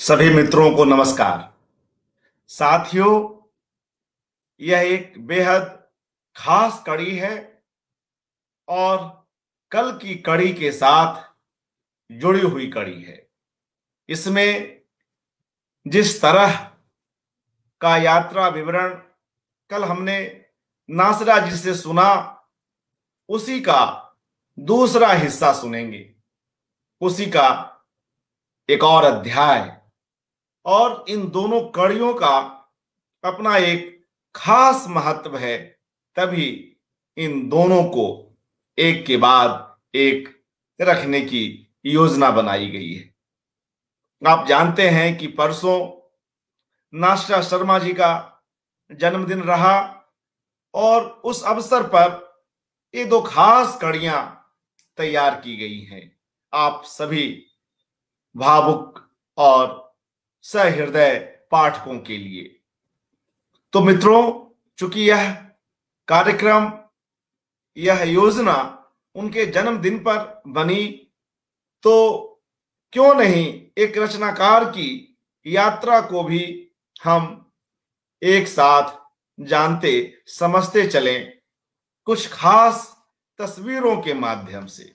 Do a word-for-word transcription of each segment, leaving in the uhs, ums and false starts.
सभी मित्रों को नमस्कार। साथियों, यह एक बेहद खास कड़ी है और कल की कड़ी के साथ जुड़ी हुई कड़ी है। इसमें जिस तरह का यात्रा विवरण कल हमने नासरा जी से सुना, उसी का दूसरा हिस्सा सुनेंगे, उसी का एक और अध्याय। और इन दोनों कड़ियों का अपना एक खास महत्व है, तभी इन दोनों को एक के बाद एक रखने की योजना बनाई गई है। आप जानते हैं कि परसों नासरा शर्मा जी का जन्मदिन रहा और उस अवसर पर ये दो खास कड़ियां तैयार की गई हैं, आप सभी भावुक और सहृदय पाठकों के लिए। तो मित्रों, चूंकि यह कार्यक्रम, यह योजना उनके जन्मदिन पर बनी, तो क्यों नहीं एक रचनाकार की यात्रा को भी हम एक साथ जानते समझते चलें, कुछ खास तस्वीरों के माध्यम से।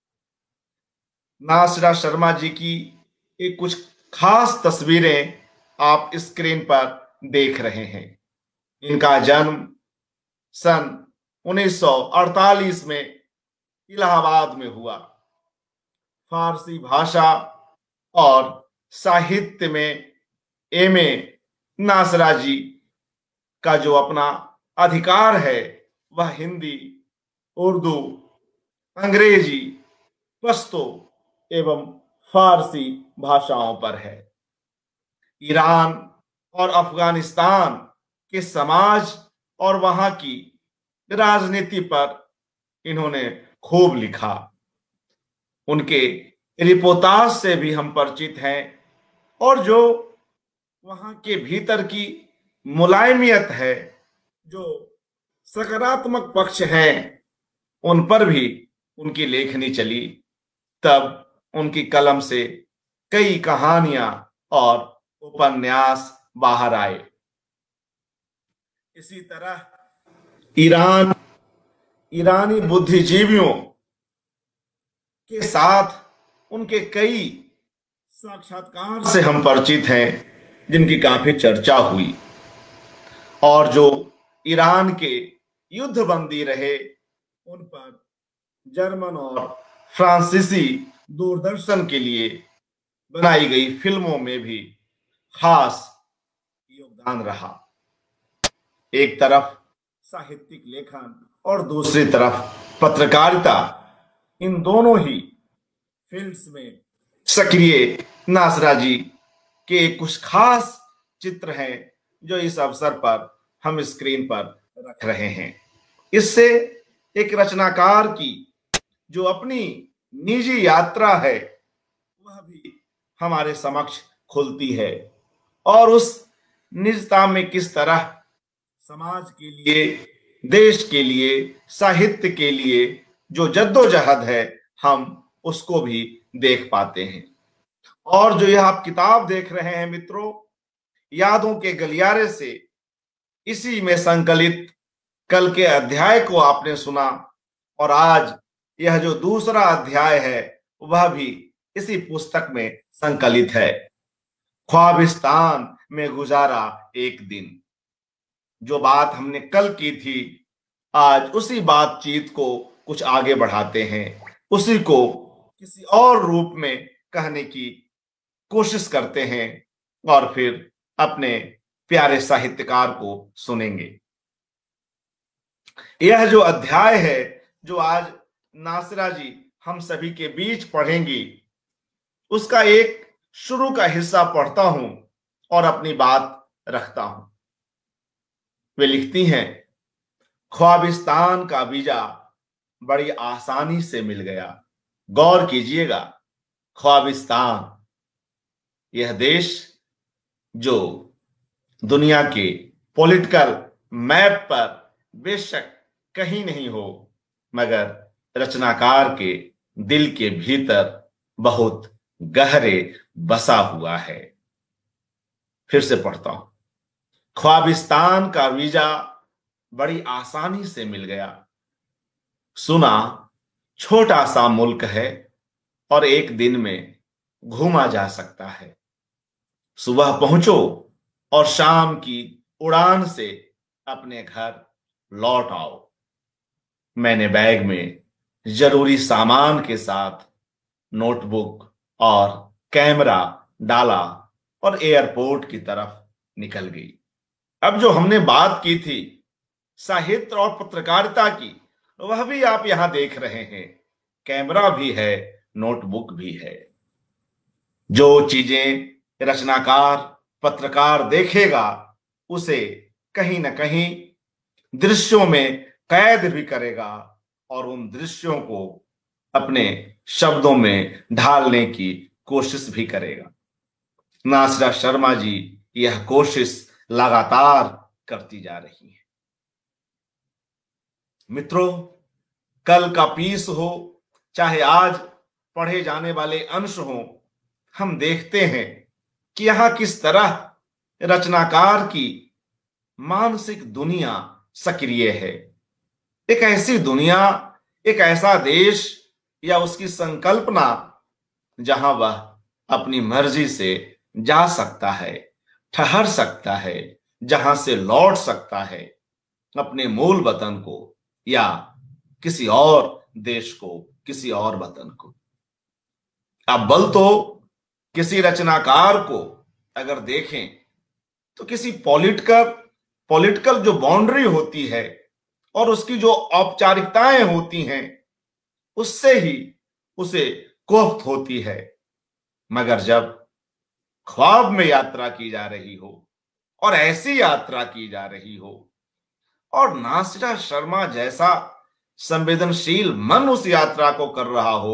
नासरा शर्मा जी की एक कुछ खास तस्वीरें आप स्क्रीन पर देख रहे हैं। इनका जन्म सन उन्नीस सौ अड़तालीस में इलाहाबाद में हुआ। फारसी भाषा और साहित्य में एमए नासरा जी का जो अपना अधिकार है, वह हिंदी, उर्दू, अंग्रेजी, पश्तो एवं फारसी भाषाओं पर है। ईरान और अफगानिस्तान के समाज और वहां की राजनीति पर इन्होंने खूब लिखा। उनके रिपोर्टाज से भी हम परिचित हैं और जो वहां के भीतर की मुलायमियत है, जो सकारात्मक पक्ष हैं, उन पर भी उनकी लेखनी चली। तब उनकी कलम से कई कहानियां और उपन्यास बाहर आए। इसी तरह ईरान ईरानी बुद्धिजीवियों के साथ उनके कई साक्षात्कार से हम परिचित हैं, जिनकी काफी चर्चा हुई। और जो ईरान के युद्धबंदी रहे, उन पर जर्मन और फ्रांसीसी दूरदर्शन के लिए बनाई गई फिल्मों में भी खास योगदान रहा। एक तरफ साहित्यिक लेखन और दूसरी तरफ पत्रकारिता, इन दोनों ही फील्ड्स में सक्रिय नासरा जी के कुछ खास चित्र हैं, जो इस अवसर पर हम स्क्रीन पर रख रहे हैं। इससे एक रचनाकार की जो अपनी निजी यात्रा है, वह भी हमारे समक्ष खुलती है और उस निजता में किस तरह समाज के लिए, देश के लिए, साहित्य के लिए जो जद्दोजहद है, हम उसको भी देख पाते हैं। और जो यह आप किताब देख रहे हैं मित्रों, यादों के गलियारे से, इसी में संकलित कल के अध्याय को आपने सुना और आज यह जो दूसरा अध्याय है, वह भी इसी पुस्तक में संकलित है। ख्वाबिस्तान में गुजारा एक दिन। जो बात हमने कल की थी, आज उसी बातचीत को कुछ आगे बढ़ाते हैं, उसी को किसी और रूप में कहने की कोशिश करते हैं और फिर अपने प्यारे साहित्यकार को सुनेंगे। यह जो अध्याय है, जो आज नासरा जी हम सभी के बीच पढ़ेंगी, उसका एक शुरू का हिस्सा पढ़ता हूं और अपनी बात रखता हूं। वे लिखती हैं, ख्वाबिस्तान का वीजा बड़ी आसानी से मिल गया। गौर कीजिएगा, ख्वाबिस्तान, यह देश जो दुनिया के पॉलिटिकल मैप पर बेशक कहीं नहीं हो, मगर रचनाकार के दिल के भीतर बहुत गहरे बसा हुआ है। फिर से पढ़ता हूं। ख्वाबिस्तान का वीजा बड़ी आसानी से मिल गया। सुना छोटा सा मुल्क है और एक दिन में घूमा जा सकता है। सुबह पहुंचो और शाम की उड़ान से अपने घर लौट आओ। मैंने बैग में जरूरी सामान के साथ नोटबुक और कैमरा डाला और एयरपोर्ट की तरफ निकल गई। अब जो हमने बात की थी साहित्य और पत्रकारिता की, वह भी आप यहां देख रहे हैं। कैमरा भी है, नोटबुक भी है। जो चीजें रचनाकार पत्रकार देखेगा उसे कहीं ना कहीं दृश्यों में कैद भी करेगा और उन दृश्यों को अपने शब्दों में ढालने की कोशिश भी करेगा। नासिरा शर्मा जी यह कोशिश लगातार करती जा रही है। मित्रों, कल का पीस हो चाहे आज पढ़े जाने वाले अंश हो, हम देखते हैं कि यहां किस तरह रचनाकार की मानसिक दुनिया सक्रिय है। एक ऐसी दुनिया, एक ऐसा देश या उसकी संकल्पना जहां वह अपनी मर्जी से जा सकता है, ठहर सकता है, जहां से लौट सकता है अपने मूल वतन को या किसी और देश को, किसी और वतन को। अब बल तो किसी रचनाकार को अगर देखें तो किसी पॉलिटिकल पॉलिटिकल जो बाउंड्री होती है और उसकी जो औपचारिकताएं होती हैं उससे ही उसे कोफ्त होती है। मगर जब ख्वाब में यात्रा की जा रही हो और ऐसी यात्रा की जा रही हो और नासिरा शर्मा जैसा संवेदनशील मन उस यात्रा को कर रहा हो,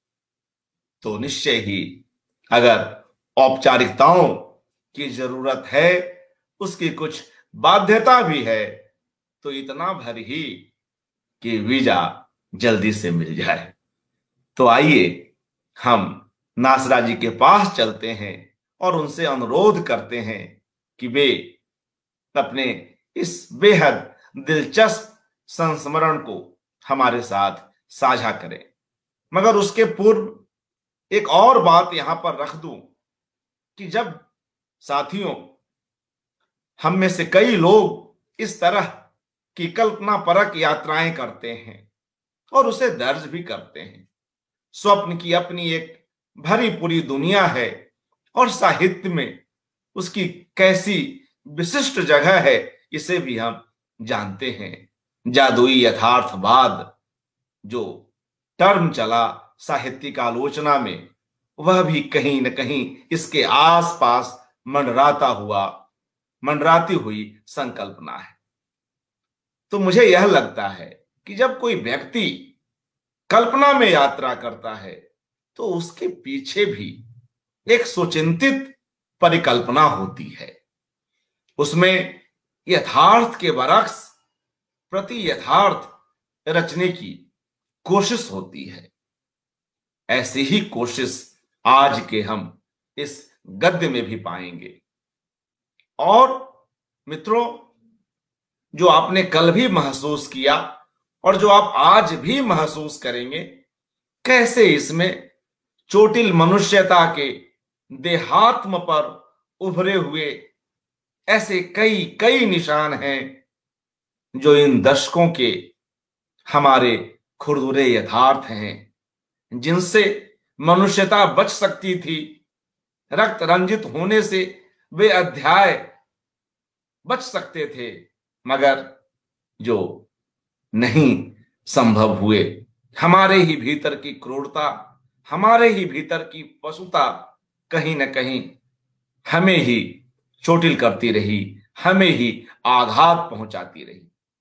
तो निश्चय ही अगर औपचारिकताओं की जरूरत है, उसकी कुछ बाध्यता भी है, तो इतना भर ही कि वीजा जल्दी से मिल जाए। तो आइए हम नासिरा जी के पास चलते हैं और उनसे अनुरोध करते हैं कि वे अपने इस बेहद दिलचस्प संस्मरण को हमारे साथ साझा करें। मगर उसके पूर्व एक और बात यहां पर रख दूं कि जब साथियों हम में से कई लोग इस तरह की कल्पना परक यात्राएं करते हैं और उसे दर्ज भी करते हैं, स्वप्न की अपनी एक भरी पूरी दुनिया है और साहित्य में उसकी कैसी विशिष्ट जगह है इसे भी हम जानते हैं। जादुई यथार्थवाद जो टर्म चला साहित्यिक आलोचना में, वह भी कहीं न कहीं इसके आसपास मंडराता हुआ मंडराती हुई संकल्पना है। तो मुझे यह लगता है कि जब कोई व्यक्ति कल्पना में यात्रा करता है तो उसके पीछे भी एक सुचिंतित परिकल्पना होती है। उसमें यथार्थ के बरक्स प्रति यथार्थ रचने की कोशिश होती है। ऐसी ही कोशिश आज के हम इस गद्य में भी पाएंगे। और मित्रों, जो आपने कल भी महसूस किया और जो आप आज भी महसूस करेंगे, कैसे इसमें चोटिल मनुष्यता के देहात्म पर उभरे हुए ऐसे कई कई निशान हैं जो इन दशकों के हमारे खुरदुरे यथार्थ हैं, जिनसे मनुष्यता बच सकती थी। रक्त रंजित होने से वे अध्याय बच सकते थे, मगर जो नहीं संभव हुए। हमारे ही भीतर की क्रूरता, हमारे ही भीतर की पशुता कहीं न कहीं हमें ही चोटिल करती रही, हमें ही आघात पहुंचाती रही।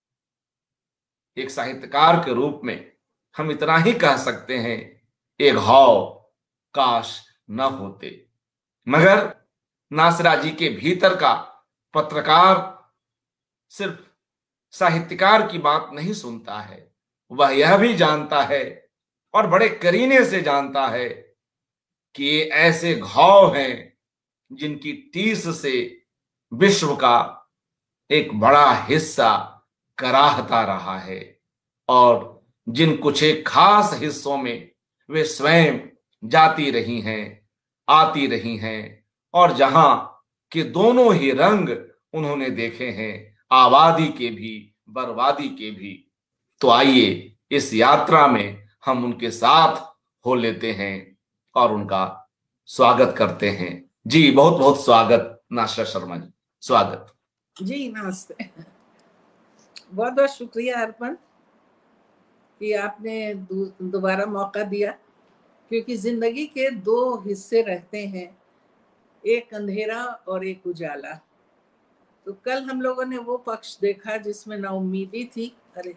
एक साहित्यकार के रूप में हम इतना ही कह सकते हैं, एक घाव काश न होते। मगर नासिरा जी के भीतर का पत्रकार सिर्फ साहित्यकार की बात नहीं सुनता है, वह यह भी जानता है और बड़े करीने से जानता है कि ये ऐसे घाव हैं जिनकी टीस से विश्व का एक बड़ा हिस्सा कराहता रहा है, और जिन कुछ एक खास हिस्सों में वे स्वयं जाती रही हैं, आती रही हैं, और जहां के दोनों ही रंग उन्होंने देखे हैं, आबादी के भी बर्बादी के भी। तो आइए इस यात्रा में हम उनके साथ हो लेते हैं और उनका स्वागत करते हैं। जी बहुत बहुत स्वागत नाशा शर्मा जी, स्वागत। जी नमस्ते, बहुत बहुत शुक्रिया अर्पण कि आपने दोबारा मौका दिया, क्योंकि जिंदगी के दो हिस्से रहते हैं, एक अंधेरा और एक उजाला। तो कल हम लोगों ने वो पक्ष देखा जिसमें ना उम्मीदी थी, अरे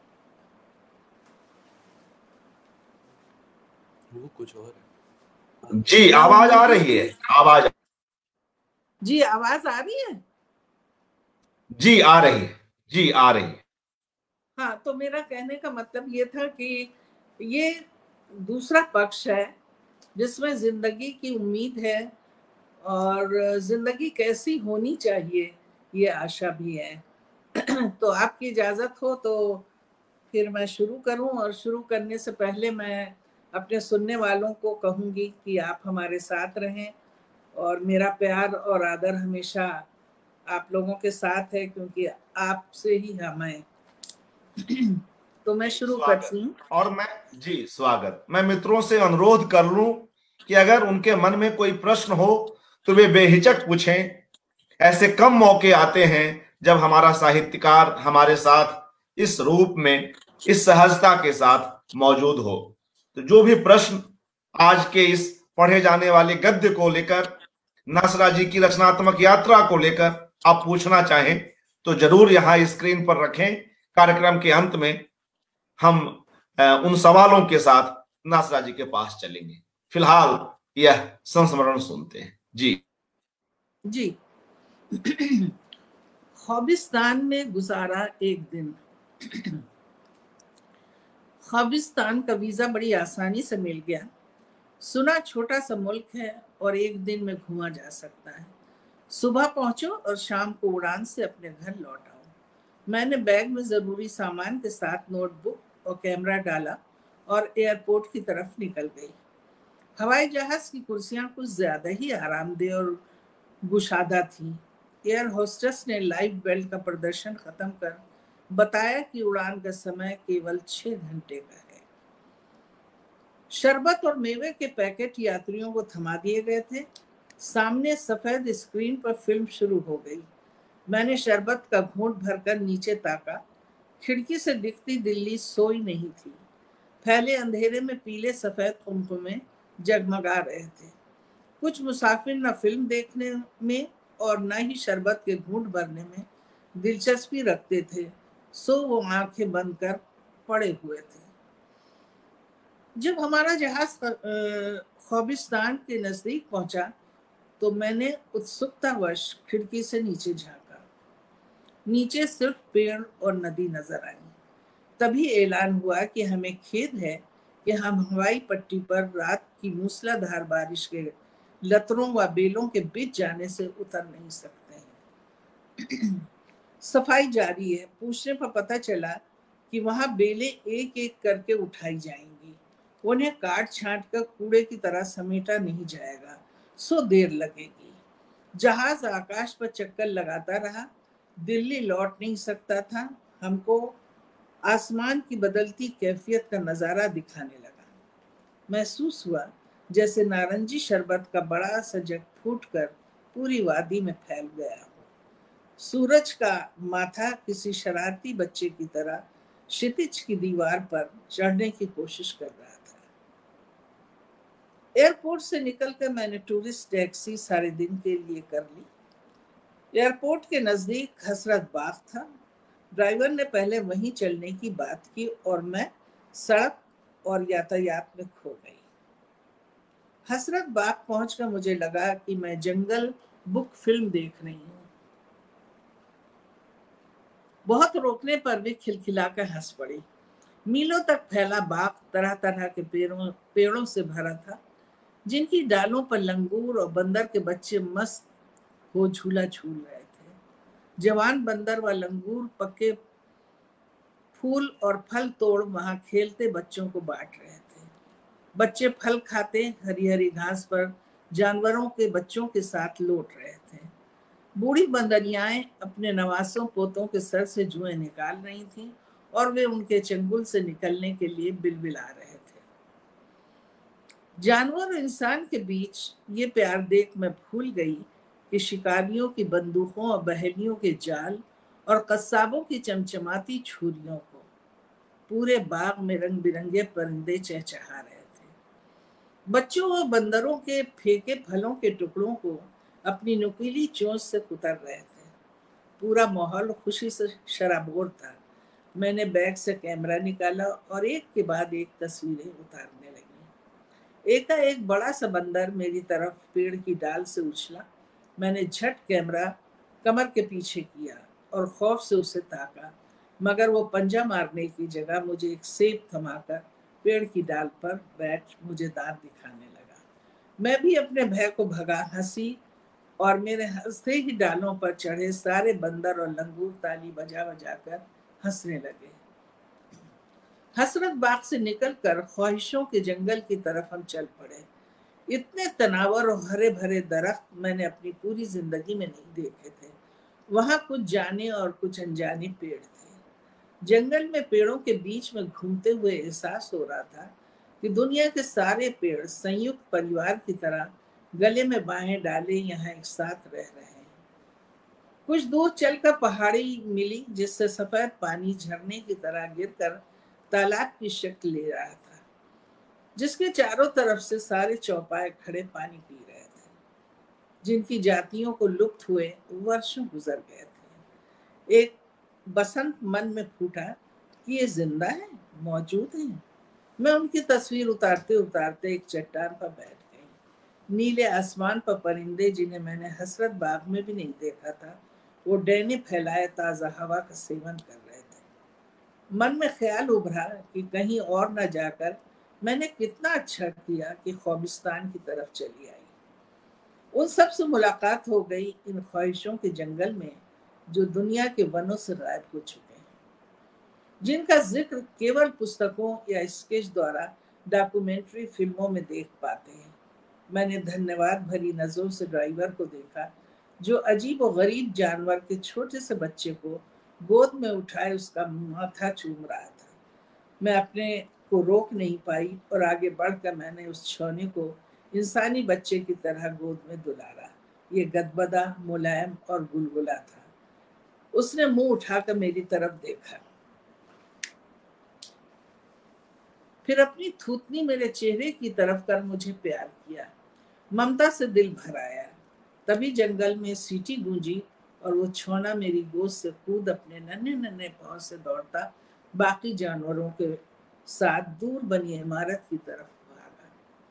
वो कुछ और है। जी आवाज आ रही है, आवाज जी आवाज आ रही है, जी आ रही है, जी आ रही है। हाँ, तो मेरा कहने का मतलब ये था कि ये दूसरा पक्ष है जिसमें जिंदगी की उम्मीद है और जिंदगी कैसी होनी चाहिए ये आशा भी है। तो आपकी इजाजत हो तो फिर मैं शुरू करूं, और शुरू करने से पहले मैं अपने सुनने वालों को कहूंगी कि आप हमारे साथ रहें, और मेरा प्यार और आदर हमेशा आप लोगों के साथ है, क्योंकि आपसे ही हम हैं। तो मैं शुरू करती हूँ। और मैं जी स्वागत, मैं मित्रों से अनुरोध कर लूं कि अगर उनके मन में कोई प्रश्न हो तो वे बेहिचक पूछें। ऐसे कम मौके आते हैं जब हमारा साहित्यकार हमारे साथ इस रूप में, इस सहजता के साथ मौजूद हो। तो जो भी प्रश्न आज के इस पढ़े जाने वाले गद्य को लेकर, नासरा जी की रचनात्मक यात्रा को लेकर आप पूछना चाहें तो जरूर यहां स्क्रीन पर रखें। कार्यक्रम के अंत में हम उन सवालों के साथ नासरा जी के पास चलेंगे। फिलहाल यह संस्मरण सुनते हैं। जी जी ख्वाबिस्तान में गुजारा एक दिन। ख्वाबिस्तान का वीजा बड़ी आसानी से मिल गया। सुना छोटा सा मुल्क है और एक दिन में घूमा जा सकता है। सुबह पहुंचो और शाम को उड़ान से अपने घर लौट आओ। मैंने बैग में जरूरी सामान के साथ नोटबुक और कैमरा डाला और एयरपोर्ट की तरफ निकल गई। हवाई जहाज की कुर्सियां कुछ ज्यादा ही आरामदेह और गुशादा थी। एयर होस्टेस ने लाइव बेल्ट का प्रदर्शन खत्म कर बताया कि उड़ान का समय केवल छह घंटे का है। शरबत और मेवे के पैकेट यात्रियों को थमा दिए गए थे। सामने सफेद स्क्रीन पर फिल्म शुरू हो गई। मैंने शरबत का घूंट भरकर नीचे ताका। खिड़की से दिखती दिल्ली सोई नहीं थी। फैले अंधेरे में पीले सफेद कुमकुमे जगमगा रहे थे। कुछ मुसाफिर न फिल्म देखने में और न ही शरबत के घूंट भरने में दिलचस्पी रखते थे, सो वो आंखें बंद कर पड़े हुए थे। जब हमारा जहाज ख्वाबिस्तान के नजदीक पहुंचा तो मैंने उत्सुकतावश खिड़की से नीचे झांका। नीचे सिर्फ पेड़ और नदी नजर आई। तभी ऐलान हुआ कि हमें खेद है कि हम हवाई पट्टी पर रात की मूसलाधार बारिश के लतरों व बेलों के बीच जाने से उतर नहीं सकते हैं। सफाई जारी है। पूछने पर पता चला कि वहां बेलें एक एक करके उठाई जाएंगी। उन्हें काट छांट कर कूड़े की तरह समेटा नहीं जाएगा, सो देर लगेगी। जहाज आकाश पर चक्कर लगाता रहा, दिल्ली लौट नहीं सकता था। हमको आसमान की बदलती कैफियत का नजारा दिखाने लगा। महसूस हुआ जैसे नारंगी शरबत का बड़ा सा जग फूटकर पूरी वादी में फैल गया हो। सूरज का माथा किसी शरारती बच्चे की तरह क्षितिज की दीवार पर चढ़ने की कोशिश कर रहा था। एयरपोर्ट से निकलकर मैंने टूरिस्ट टैक्सी सारे दिन के लिए कर ली। एयरपोर्ट के नजदीक हसरत बाग था। ड्राइवर ने पहले वहीं चलने की बात की और मैं सड़क और यातायात में खो गई। हसरत बाग पहुंचकर मुझे लगा कि मैं जंगल बुक फिल्म देख रही हूँ। बहुत रोकने पर भी खिलखिलाकर हंस पड़ी। मीलों तक फैला बाग तरह तरह के पेड़ों पेड़ों से भरा था। जिनकी डालों पर लंगूर और बंदर के बच्चे मस्त हो झूला झूल रहे थे। जवान बंदर व लंगूर पक्के फूल और फल तोड़ वहां खेलते बच्चों को बांट रहे थे। बच्चे फल खाते हरी हरी घास पर जानवरों के बच्चों के साथ लौट रहे थे। बूढ़ी बंदरियाएं अपने नवासों पोतों के सर से जुएं निकाल रही थीं और वे उनके चंगुल से निकलने के लिए बिलबिला रहे थे। जानवर और इंसान के बीच ये प्यार देख मैं भूल गई कि शिकारियों की बंदूकों और बहेलियों के जाल और कस्साबों की चमचमाती छुरियों को पूरे बाग में रंग बिरंगे परिंदे चहचहा रहे थे। बच्चों और बंदरों के फेंके फलों के टुकड़ों को अपनी नुकीली चोंच से कुतर रहे थे। पूरा माहौल खुशी से शराबोर था। मैंने बैग से कैमरा निकाला और एक के बाद एक तस्वीरें उतारने लगी। एकाएक बड़ा सा बंदर मेरी तरफ पेड़ की डाल से उछला। मैंने झट कैमरा कमर के पीछे किया और खौफ से उसे ताका, मगर वो पंजा मारने की जगह मुझे एक सेब थमाकर पेड़ की डाल पर बैठ मुझे दांत दिखाने लगा। मैं भी अपने भय को भगा हंसी और मेरे हंसते ही डालों पर चढ़े सारे बंदर और लंगूर ताली बजा बजा कर हंसने लगे। हसरत बाग से निकलकर ख्वाहिशों के जंगल की तरफ हम चल पड़े। इतने तनावर और हरे भरे दरख्त मैंने अपनी पूरी जिंदगी में नहीं देखे थे। वहां कुछ जाने और कुछ अनजाने पेड़ थे। जंगल में पेड़ों के बीच में घूमते हुए एहसास हो रहा था कि दुनिया के सारे पेड़ संयुक्त परिवार की तरह गले में बाहें डाले यहाँ एक साथ रह रहे हैं। कुछ दूर चलकर पहाड़ी मिली जिससे सफेद पानी झरने की तरह गिरकर तालाब की शक्ल ले रहा था, जिसके चारों तरफ से सारे चौपाए खड़े पानी पी रहे थे, जिनकी जातियों को लुप्त हुए वर्षों गुजर गए थे। एक बसंत मन में फूटा कि ये जिंदा है, मौजूद है। मैं उनकी तस्वीर उतारते उतारते एक चट्टान पर बैठ गई। नीले आसमान पर परिंदे जिन्हें मैंने हसरत बाग में भी नहीं देखा था, वो डैने फैलाए ताज़ा हवा का सेवन कर रहे थे। मन में ख्याल उभरा कि कहीं और न जाकर मैंने कितना अच्छा किया कि ख्वाबिस्तान की तरफ चली आई। उन सब से मुलाकात हो गई इन ख्वाहिशों के जंगल में जो दुनिया के वनों से गायब हो चुके हैं, जिनका जिक्र केवल पुस्तकों या स्केच द्वारा डॉक्यूमेंट्री फिल्मों में देख पाते हैं। मैंने धन्यवाद भरी नजरों से ड्राइवर को देखा जो अजीब और गरीब जानवर के छोटे से बच्चे को गोद में उठाए उसका माथा चूम रहा था। मैं अपने को रोक नहीं पाई और आगे बढ़कर मैंने उस छौने को इंसानी बच्चे की तरह गोद में दुलारा। ये गदबदा, मुलायम और गुलगुला था। उसने मुंह उठाकर मेरी तरफ देखा, फिर अपनी थूथनी मेरे चेहरे की तरफ कर मुझे प्यार किया। ममता से दिल भर आया। तभी जंगल में सीटी गूंजी और वो छौना मेरी गोद से कूद अपने नन्हे नन्हे पांव से दौड़ता बाकी जानवरों के साथ दूर बनी इमारत की तरफ भागा।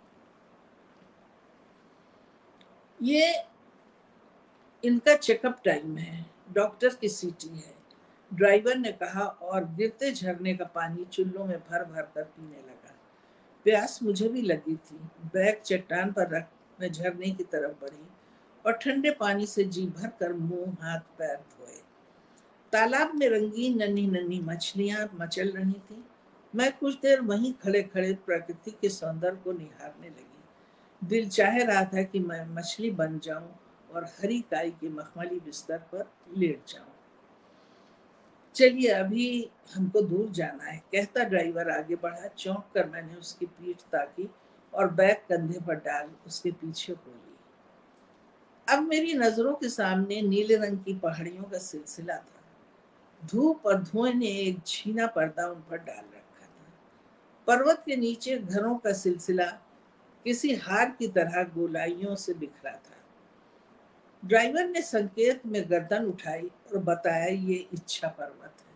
ये इनका चेकअप टाइम है, डॉक्टर की सीटी है, ड्राइवर ने कहा और गिरते झरने का पानी चुल्लों में भर भर कर पीने लगा। प्यास मुझे भी लगी थी। बैग चट्टान पर रख मैं झरने की तरफ बढ़ी और ठंडे पानी से जी भर कर मुंह हाथ पैर धोए। तालाब में रंगीन नन्ही नन्ही मछलियां मचल रही थी। मैं कुछ देर वहीं खड़े खड़े प्रकृति के सौंदर्य को निहारने लगी। दिल चाह रहा था कि मैं मछली बन जाऊं और हरी काई के मखमली बिस्तर पर लेट जाऊं। चलिए अभी हमको दूर जाना है, कहता ड्राइवर आगे बढ़ा। चौंक कर मैंने उसकी पीठ ताकी और बैग कंधे पर डाल उसके पीछे हो ली। अब मेरी नजरों के सामने नीले रंग की पहाड़ियों का सिलसिला था। धूप और धुएं ने एक छीना पर्दा उन पर डाल रखा था। पर्वत के नीचे घरों का सिलसिला किसी हार की तरह गोलाइयों से बिखरा था। ड्राइवर ने संकेत में गर्दन उठाई और बताया ये इच्छा पर्वत है।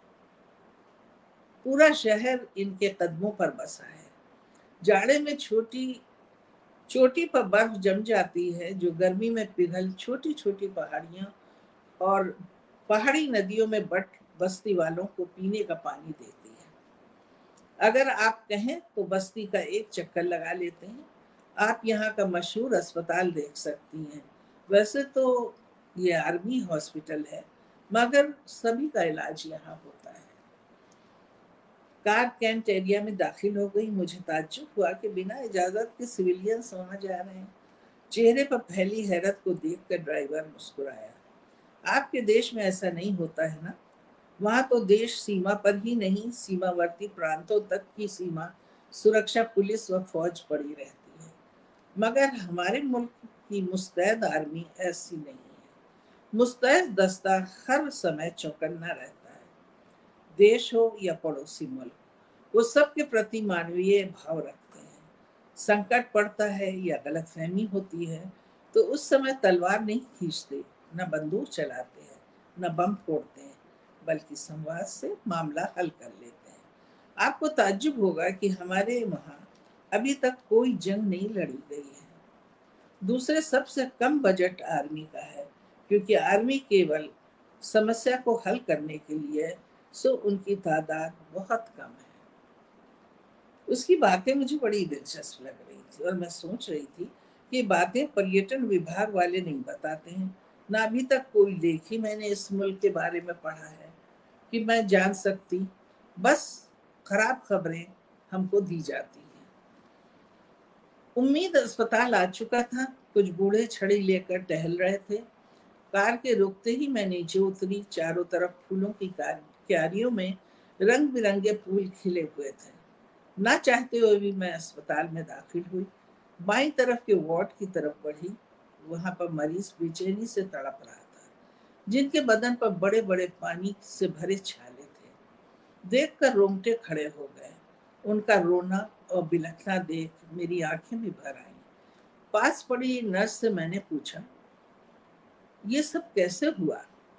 पूरा शहर इनके कदमों पर बसा है। जाड़े में छोटी चोटी पर बर्फ जम जाती है जो गर्मी में पिघल छोटी छोटी पहाड़ियां और पहाड़ी नदियों में बट बस्ती वालों को पीने का पानी देती है। अगर आप कहें तो बस्ती का एक चक्कर लगा लेते हैं। आप यहाँ का मशहूर अस्पताल देख सकती हैं। वैसे तो ये आर्मी हॉस्पिटल है, मगर सभी का इलाज यहाँ होता है। कार कैंट एरिया में दाखिल हो गई। मुझे ताज्जुब हुआ कि बिना इजाज़त के सिविलियंस वहाँ जा रहे हैं। चेहरे पर फैली हैरत को देखकर ड्राइवर मुस्कुराया। आपके देश में ऐसा नहीं होता है ना? वहाँ तो देश सीमा पर ही नहीं, सीमावर्ती प्रांतों तक की सीमा सुरक्षा पुलिस व फौज पड़ी रहती है। मगर हमारे मुल्क की मुस्तैद आर्मी ऐसी नहीं है। मुस्तैद दस्ता हर समय चौकन्ना रहता है। देश हो या पड़ोसी मुल्क, वो सबके प्रति मानवीय भाव रखते हैं। संकट पड़ता है या गलतफहमी होती है तो उस समय तलवार नहीं खींचते, न बंदूक चलाते हैं, न बम फोड़ते हैं, बल्कि संवाद से मामला हल कर लेते हैं। आपको ताज्जुब होगा कि हमारे वहाँ अभी तक कोई जंग नहीं लड़ी गई है। दूसरे सबसे कम बजट आर्मी का है, क्योंकि आर्मी केवल समस्या को हल करने के लिए है, सो उनकी तादाद बहुत कम है। उसकी बातें मुझे बड़ी दिलचस्प लग रही थी और मैं सोच रही थी कि बातें पर्यटन विभाग वाले नहीं बताते हैं। ना अभी तक कोई लेख ही मैंने इस मुल्क के बारे में पढ़ा है कि मैं जान सकती। बस खराब खबरें हमको दी जाती हैं। उम्मीद अस्पताल आ चुका था। कुछ बूढ़े छड़ी लेकर टहल रहे थे। कार के रुकते ही मैं नीचे उतरी। चारों तरफ फूलों की क्यारियों में रंग बिरंगे फूल खिले हुए थे। ना चाहते हुए भी मैं अस्पताल में दाखिल हुई। बाईं तरफ के वार्ड की तरफ बढ़ी। वहां पर मरीज बेचैनी से तड़प रहा था, जिनके बदन पर बड़े बड़े पानी से भरे छाले थे। देखकर रोंगटे खड़े हो गए। उनका रोना और बिलखना देख मेरी आंखें भी भर आईं। पास पड़ी नर्स से मैंने पूछा, ये सब कैसे हुआ?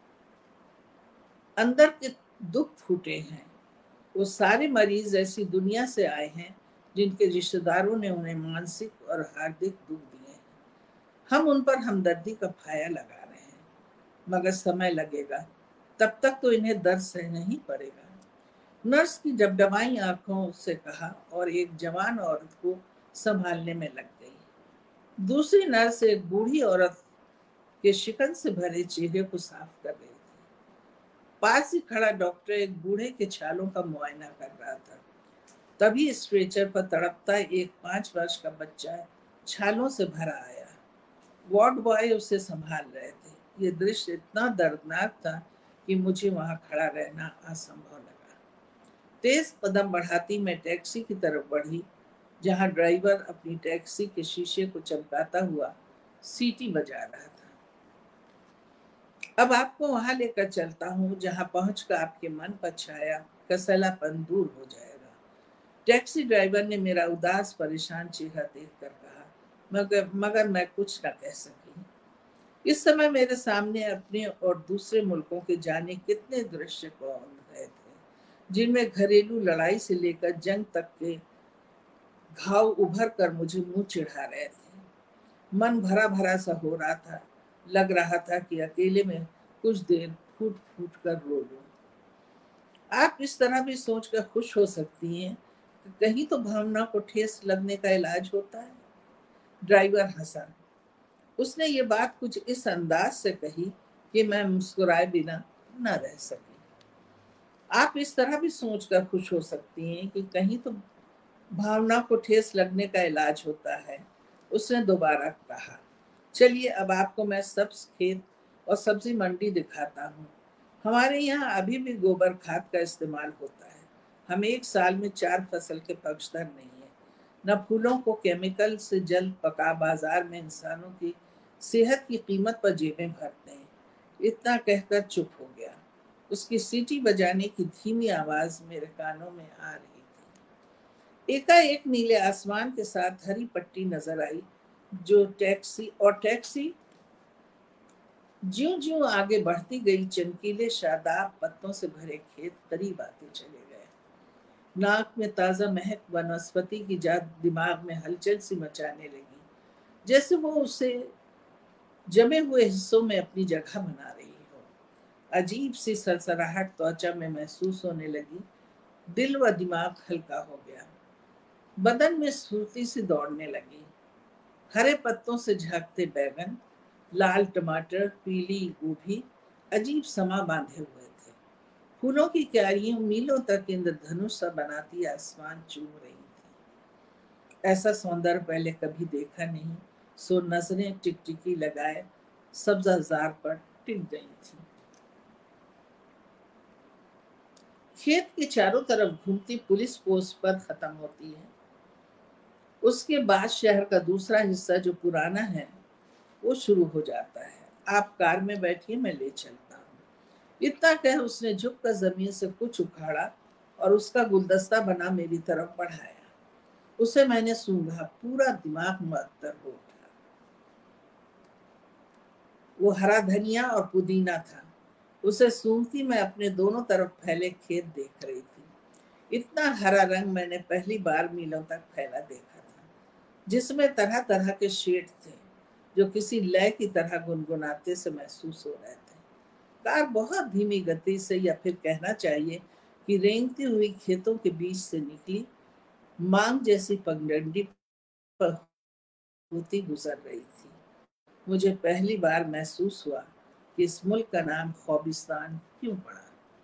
अंदर के दुख फूटे हैं। वो सारे मरीज ऐसी दुनिया से आए हैं जिनके रिश्तेदारों ने उन्हें मानसिक और हार्दिक दुख दिए हैं। हम उन पर हमदर्दी का फाया लगा रहे हैं, मगर समय लगेगा। तब तक तो इन्हें दर्द सहना ही पड़ेगा। नर्स की डबडबाई आंखों से कहा और एक जवान औरत को संभालने में लग गई। दूसरी नर्स एक बूढ़ी औरत के शिकन से भरे चेहरे को साफ कर रही थी। पास ही खड़ा डॉक्टर एक बूढ़े के छालों का मुआयना कर रहा था। तभी स्ट्रेचर पर तड़पता एक पांच वर्ष का बच्चा छालों से भरा आया। वार्ड बॉय उसे संभाल रहे थे। ये दृश्य इतना दर्दनाक था कि मुझे वहां खड़ा रहना असंभव लगा। तेज कदम बढ़ाती मैं टैक्सी की तरफ बढ़ी, जहां ड्राइवर अपनी टैक्सी के शीशे को चमकाता हुआ सीटी बजा रहा था। अब आपको वहां लेकर चलता हूँ जहां पहुंचकर आपके मन पर छाया कसलापन दूर हो जाएगा। टैक्सी ड्राइवर ने मेरा उदास परेशान चेहरा देखकर कहा, मगर मगर मैं कुछ न कह सकी। इस समय मेरे सामने अपने और दूसरे मुल्कों के जाने कितने दृश्य कौन रहे थे, जिनमें घरेलू लड़ाई से लेकर जंग तक के घाव उभर कर मुझे मुंह चिढ़ा रहे थे। मन भरा भरा सा हो रहा था। लग रहा था कि अकेले में कुछ देर फूट फूट कर रो लूं। आप इस तरह भी सोचकर खुश हो सकती हैं कि कहीं तो भावना को ठेस लगने का इलाज होता है। ड्राइवर हंसा। उसने ये बात कुछ इस अंदाज से कही कि मैं मुस्कुराए बिना न रह सकी। आप इस तरह भी सोचकर खुश हो सकती हैं कि कहीं तो भावना को ठेस लगने का इलाज होता है। उसने दोबारा कहा, चलिए अब आपको मैं सब्ज खेत और सब्जी मंडी दिखाता हूँ। हमारे यहाँ अभी भी गोबर खाद का इस्तेमाल होता है। हम एक साल में चार फसल के पक्षधर नहीं है। न फूलों को केमिकल से जल पका बाजार में इंसानों की सेहत की कीमत पर जेबें भरते हैं। इतना कहकर चुप हो गया। उसकी सीटी बजाने की धीमी आवाज मेरे कानों में आ रही थी। एकाएक नीले आसमान के साथ हरी पट्टी नजर आई, जो टैक्सी और टैक्सी ज्यों ज्यों आगे बढ़ती गई, चमकीले शादाब पत्तों से भरे खेत करीब आते चले गए। नाक में ताजा महक वनस्पति की जात दिमाग में हलचल सी मचाने लगी, जैसे वो उसे जमे हुए हिस्सों में अपनी जगह बना रही हो। अजीब सी सरसराहट त्वचा में महसूस होने लगी। दिल व दिमाग हल्का हो गया। बदन में स्फूर्ति सी दौड़ने लगी। हरे पत्तों से झांकते बैगन, लाल टमाटर, पीली गोभी अजीब समा बांधे हुए थे। फूलों की क्यारियां मीलों तक इंद्रधनुष सा बनाती आसमान चूम रही थी। ऐसा सौंदर्य पहले कभी देखा नहीं, सो नजरें टिकटिकी लगाए सब्जाजार पर टिक गई थी। खेत के चारों तरफ घूमती पुलिस पोस्ट पर खत्म होती है। उसके बाद शहर का दूसरा हिस्सा जो पुराना है वो शुरू हो जाता है। आप कार में बैठिए, मैं ले चलता हूँ। इतना कह उसने झुक कर जमीन से कुछ उखाड़ा और उसका गुलदस्ता बना मेरी तरफ बढ़ाया। उसे मैंने सूंघा, पूरा दिमाग मुअत्तर हो उठा। वो हरा धनिया और पुदीना था। उसे सूंघती मैं अपने दोनों तरफ फैले खेत देख रही थी। इतना हरा रंग मैंने पहली बार मीलों तक फैला देखा था, जिसमें तरह तरह के शेड थे जो किसी लय की तरह गुनगुनाते से महसूस हो रहे थे। कार बहुत धीमी गति से, या फिर कहना चाहिए कि रेंगती हुई खेतों के बीच से निकली मांग जैसी पगडंडी पर होती गुजर रही थी। मुझे पहली बार महसूस हुआ कि इस मुल्क का नाम ख्वाबिस्तान क्यों पड़ा।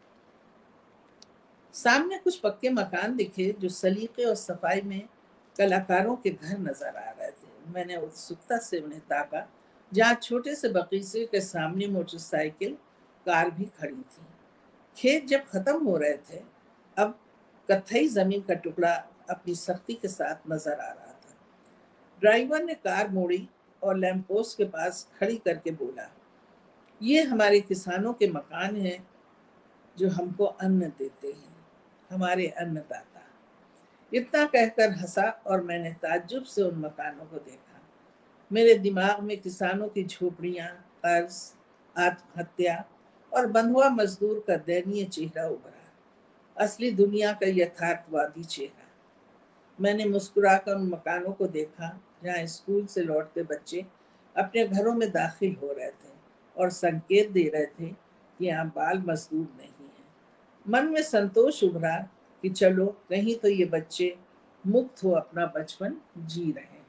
सामने कुछ पक्के मकान दिखे जो सलीके और सफाई में कलाकारों के घर नजर आ रहे थे। मैंने उत्सुकता से उन्हें ताका, जहाँ छोटे से बगीचे के सामने मोटरसाइकिल कार भी खड़ी थी। खेत जब खत्म हो रहे थे, अब कत्थई जमीन का टुकड़ा अपनी सख्ती के साथ नजर आ रहा था। ड्राइवर ने कार मोड़ी और लैंप पोस्ट के पास खड़ी करके बोला, ये हमारे किसानों के मकान हैं जो हमको अन्न देते हैं, हमारे अन्नदाता। इतना कहकर हंसा और मैंने ताज्जुब से उन मकानों को देखा। मेरे दिमाग में किसानों की झोपड़ियां, कर्ज, आत्महत्या और बंधुआ मजदूर का दयनीय चेहरा उभरा, असली दुनिया का यथार्थवादी चेहरा। मैंने मुस्कुराकर उन मकानों को देखा जहाँ स्कूल से लौटते बच्चे अपने घरों में दाखिल हो रहे थे और संकेत दे रहे थे कि यहाँ बाल मजदूर नहीं है। मन में संतोष उभरा कि चलो, कहीं तो ये बच्चे मुक्त हो अपना बचपन जी रहे हैं।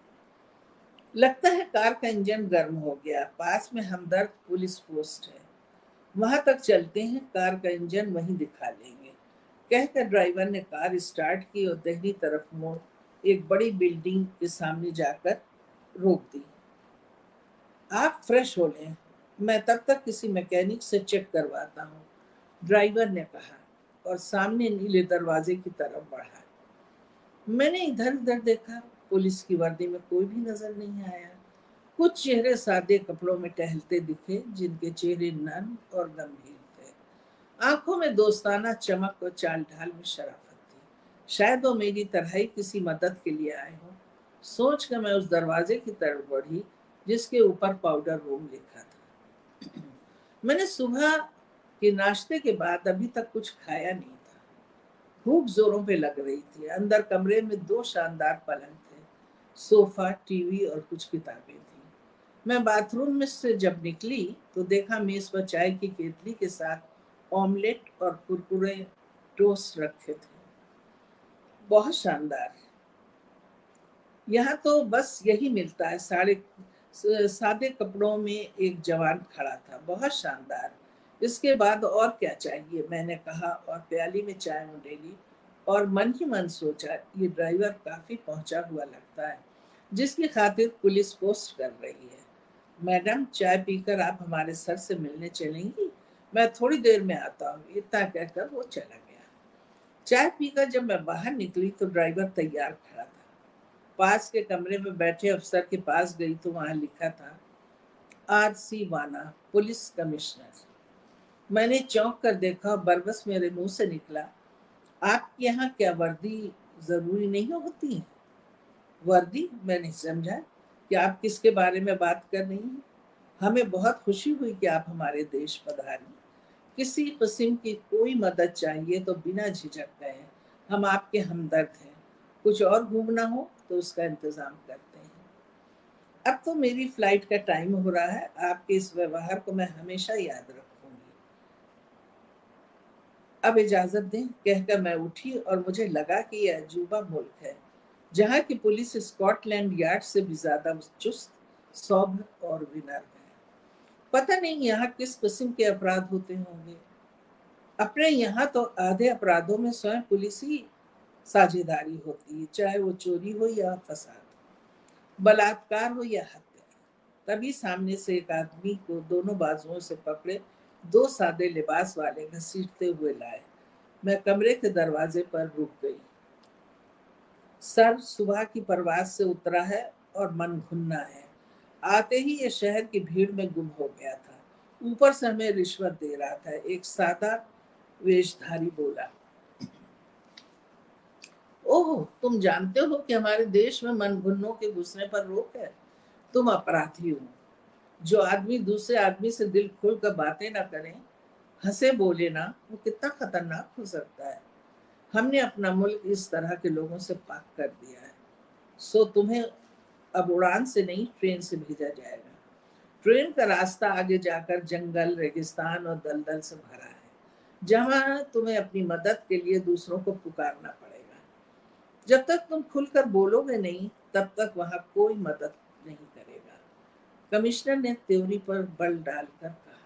लगता है कार का इंजन गर्म हो गया। पास में हमदर्द पुलिस पोस्ट है, वहां तक चलते हैं, कार का इंजन वहीं दिखा लेंगे, कहकर ड्राइवर ने कार स्टार्ट की और दाहिनी तरफ मोड़ एक बड़ी बिल्डिंग के सामने जाकर रोक दी। आप फ्रेश हो लें, मैं तब तक किसी मैकेनिक से चेक करवाता हूँ, ड्राइवर ने कहा और सामने नीले दरवाजे की तरफ बढ़ा। मैंने इधर उधर देखा, पुलिस की वर्दी में कोई भी नजर नहीं आया। कुछ चेहरे सादे कपड़ों में टहलते दिखे, जिनके चेहरे नर्म और गंभीर थे। आंखों में दोस्ताना चमक और चाल ढाल में शराफत थी। शायद वो मेरी तरह ही किसी मदद के लिए आए हों। सोच कर मैं उस दरवाजे की तरफ बढ़ी जिसके ऊपर पाउडर रूम लिखा था। मैंने सुबह के नाश्ते के बाद अभी तक कुछ खाया नहीं था। भूख जोरों पे लग रही थी। अंदर कमरे में दो शानदार पलंग थे, सोफा, टीवी और कुछ किताबें थी। मैं बाथरूम में से जब निकली तो देखा मेज पर चाय की केतली के साथ ऑमलेट और कुरकुरे टोस्ट रखे थे। बहुत शानदार। यहाँ तो बस यही मिलता है। सारे सादे कपड़ों में एक जवान खड़ा था। बहुत शानदार, इसके बाद और क्या चाहिए, मैंने कहा और प्याली में चाय उंडेली और मन ही मन सोचा, ये ड्राइवर काफी पहुंचा हुआ लगता है जिसकी खातिर पुलिस पोस्ट कर रही है। मैडम, चाय पीकर आप हमारे सर से मिलने चलेंगी? मैं थोड़ी देर में आता हूँ, इतना कहकर वो चला गया। चाय पीकर जब मैं बाहर निकली तो ड्राइवर तैयार खड़ा था। पास के कमरे में बैठे अफसर के पास गई तो वहां लिखा था, आर सी वाना, पुलिस कमिश्नर। मैंने चौंक कर देखा और बरबस मेरे मुंह से निकला, आपके यहाँ क्या वर्दी जरूरी नहीं होती है? वर्दी? मैं नहीं समझा कि आप किसके बारे में बात कर रही हैं। हमें बहुत खुशी हुई कि आप हमारे देश पधारी। किसी किस्म की कोई मदद चाहिए तो बिना झिझक कहें, हम आपके हमदर्द हैं। कुछ और घूमना हो तो उसका इंतजाम करते हैं। अब तो मेरी फ्लाइट का टाइम हो रहा है, आपके इस व्यवहार को मैं हमेशा याद रखूंगी। अब इजाजत दें, कहकर मैं उठी और मुझे लगा कि यह अजूबा मुल्क है जहाँ की पुलिस स्कॉटलैंड यार्ड से भी ज्यादा चुस्त, सौम्य और विनम्र है। पता नहीं यहाँ किस किस्म के अपराध होते होंगे। अपने यहाँ तो आधे अपराधों में स्वयं पुलिस ही साझेदारी होती है, चाहे वो चोरी हो या फसाद, बलात्कार हो या हत्या। तभी सामने से एक आदमी को दोनों बाजुओं से पकड़े दो सादे लिबास वाले घसीटते हुए लाए। मैं कमरे के दरवाजे पर रुक गई। सर सुबह की परवास से उतरा है और मन घुन्ना है। आते ही ये शहर की भीड़ में गुम हो गया था। ऊपर से हमें रिश्वत दे रहा था। एक सादा वेशधारी बोला, ओह, तुम जानते हो कि हमारे देश में मनगुन्नों के घुसने पर रोक है। तुम अपराधी हो। जो आदमी दूसरे आदमी से दिल खोल कर बातें ना करें, हंसे बोले ना, वो कितना खतरनाक हो सकता है। हमने अपना मुल्क इस तरह के लोगों से पाक कर दिया है। सो तुम्हें अब उड़ान से नहीं, ट्रेन से भेजा जाएगा। ट्रेन का रास्ता आगे जाकर जंगल, रेगिस्तान और दलदल से भरा है, जहां तुम्हें अपनी मदद के लिए दूसरों को पुकारना पड़ेगा। जब तक तुम खुलकर बोलोगे नहीं, तब तक वहां कोई मदद नहीं करेगा। कमिश्नर ने त्योरी पर बल डालकर कहा,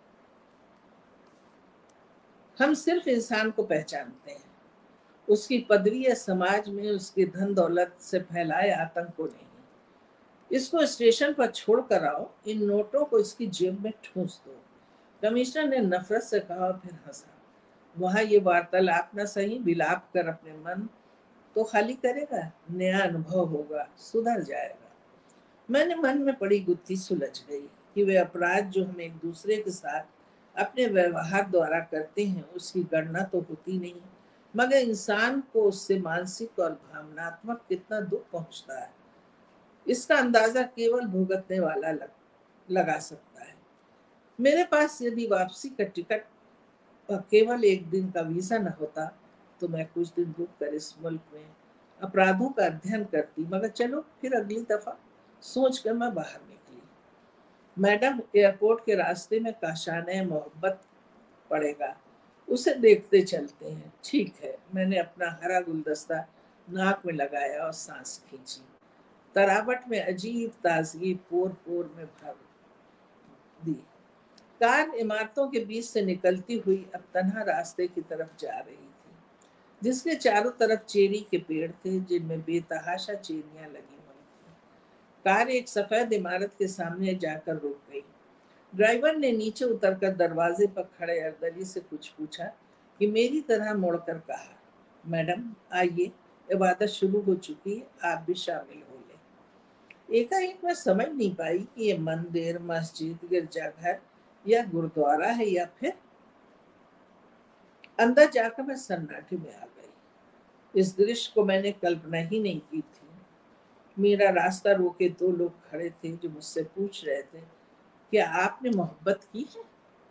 हम सिर्फ इंसान को पहचानते हैं, उसकी पदवी या समाज में उसके धन दौलत से फैलाए आतंक को नहीं। इसको स्टेशन पर छोड़ कर आओ, इन नोटों को इसकी जेब में ठूंस दो। कमिश्नर ने नफरत से कहा, फिर हंसा। वहां ये वार्तालाप न सही, विलाप कर अपने मन तो खाली करेगा, नया अनुभव होगा, सुधर जाएगा। मैंने मन में पड़ी गुत्थी सुलझ गई कि वे अपराध जो हम एक दूसरे के साथ अपने व्यवहार द्वारा करते हैं, उसकी गणना तो होती नहीं, मगर इंसान को उससे मानसिक और भावनात्मक कितना दुख पहुंचता है, इसका अंदाजा केवल भुगतने वाला लग, लगा सकता है। मेरे पास यदि वापसी का टिकट और केवल एक दिन का वीजा न होता, तो मैं कुछ दिन रुक कर इस मुल्क में अपराधों का अध्ययन करती। मगर चलो, फिर अगली दफा, सोचकर मैं बाहर निकली। मैडम, एयरपोर्ट के रास्ते में काशाने मोहब्बत पड़ेगा, उसे देखते चलते हैं। ठीक है। मैंने अपना हरा गुलदस्ता नाक में लगाया और सांस खींची। तरावट में अजीब ताजगी पोर पोर में भर दी। कार इमारतों के बीच से निकलती हुई अब तन्हा रास्ते की तरफ जा रही थी, जिसके चारों तरफ चेरी के पेड़ थे, जिनमें बेतहाशा चेरियां लगी हुई थी। कार एक सफेद इमारत के सामने जाकर रुक गई। ड्राइवर ने नीचे उतरकर दरवाजे पर खड़े अर्दली से कुछ पूछा कि मेरी तरह मुड़कर कहा, मैडम आइए, इबादत शुरू हो चुकी है, आप भी शामिल हो ले। एकाएक मैं समझ नहीं पाई कि ये मंदिर, मस्जिद, गिरजाघर या गुरुद्वारा है या फिर। अंदर जाकर मैं सन्नाटे में आ गई। इस दृश्य को मैंने कल्पना ही नहीं की थी। मेरा रास्ता रोके दो लोग खड़े थे, जो मुझसे पूछ रहे थे, क्या आपने मोहब्बत की है?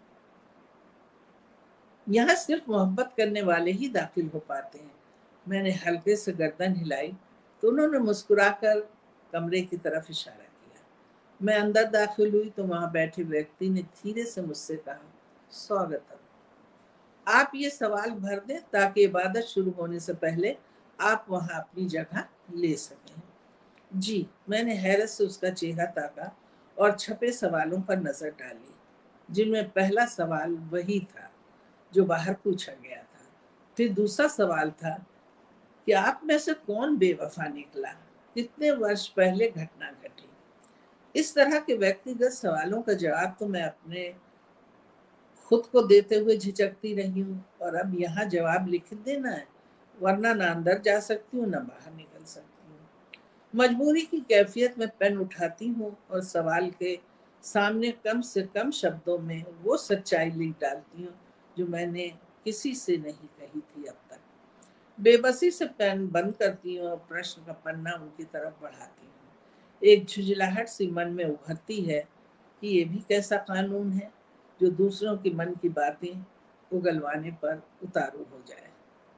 यहाँ सिर्फ मोहब्बत करने वाले ही दाखिल हो पाते हैं। मैंने हल्के से गर्दन हिलाई तो उन्होंने मुस्कुराकर कमरे की तरफ इशारा किया। मैं अंदर दाखिल हुई तो वहां बैठे व्यक्ति ने धीरे से मुझसे कहा, स्वागतम। आप ये सवाल भर दें ताकि इबादत शुरू होने से पहले आप वहां अपनी जगह ले सकें। जी। मैंने हैरत से उसका चेहरा ताका और छपे सवालों पर नजर डाली, जिनमें पहला सवाल वही था जो बाहर पूछा गया था। फिर दूसरा सवाल था कि आप में से कौन बेवफा निकला, कितने वर्ष पहले घटना घटी। इस तरह के व्यक्तिगत सवालों का जवाब तो मैं अपने खुद को देते हुए झिझकती रही हूँ, और अब यहाँ जवाब लिख देना है, वरना ना अंदर जा सकती हूँ ना बाहर निकल सकती हूँ। मजबूरी की कैफियत में पेन उठाती हूँ और सवाल के सामने कम से कम शब्दों में वो सच्चाई लिख डालती हूँ जो मैंने किसी से नहीं कही थी अब तक। बेबसी से पेन बंद करती हूँ और प्रश्न का पन्ना उनकी तरफ बढ़ाती हूँ। एक झुंझलाहट सी मन में उभरती है कि ये भी कैसा कानून है जो दूसरों के मन की बातें उगलवाने पर उतारू हो जाए।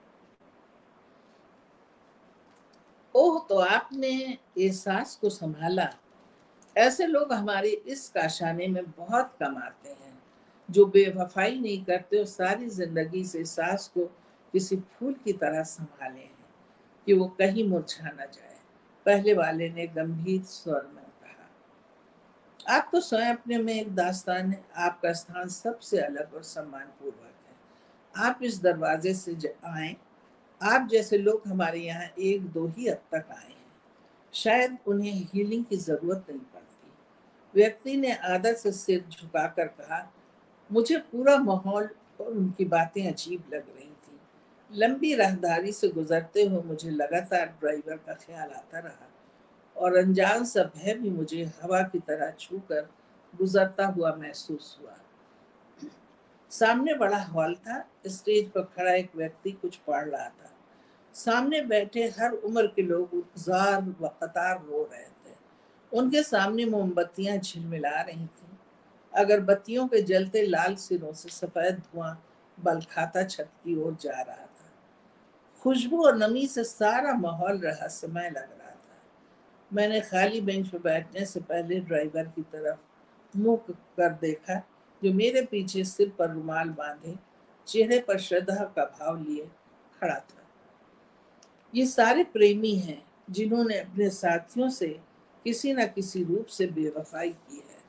ओह, तो आपने एहसास को संभाला। ऐसे लोग हमारे इस काशाने में बहुत कम आते हैं, जो बेवफाई नहीं करते और सारी जिंदगी से एहसास को किसी फूल की तरह संभाले हैं कि वो कहीं मुरझा न जाए। पहले वाले ने गंभीर स्वर में कहा। आप तो स्वयं अपने में एक दास्तान है। आपका स्थान सबसे अलग और सम्मानपूर्वक है। आप इस दरवाजे से आए। आप जैसे लोग हमारे यहाँ एक दो ही अब तक आए हैं। शायद उन्हें हीलिंग की जरूरत नहीं पड़ती। व्यक्ति ने आदर से सिर झुकाकर कहा, मुझे पूरा माहौल और उनकी बातें अजीब लग रही थी। लंबी राहदारी से गुजरते हुए मुझे लगातार ड्राइवर का ख्याल आता रहा और अनजान सा भय भी मुझे हवा की तरह छूकर गुजरता हुआ महसूस हुआ। सामने बड़ा हॉल था। स्टेज पर खड़ा एक व्यक्ति कुछ पढ़ रहा था। सामने बैठे हर उम्र के लोग जार व कतार रो रहे थे। उनके सामने मोमबत्तियां झिलमिला रही थीं। अगरबत्तियों के जलते लाल सिरों से सफेद धुआं बल खाता छत की ओर जा रहा था। खुशबू और नमी से सारा माहौल रहस्यमय लग रहा था। मैंने खाली बेंच पर बैठने से पहले ड्राइवर की तरफ मुंह कर देखा, जो मेरे पीछे सिर पर रुमाल बांधे, चेहरे पर श्रद्धा का भाव लिए खड़ा था। ये सारे प्रेमी हैं जिन्होंने अपने साथियों से किसी न किसी रूप से बेवफाई की है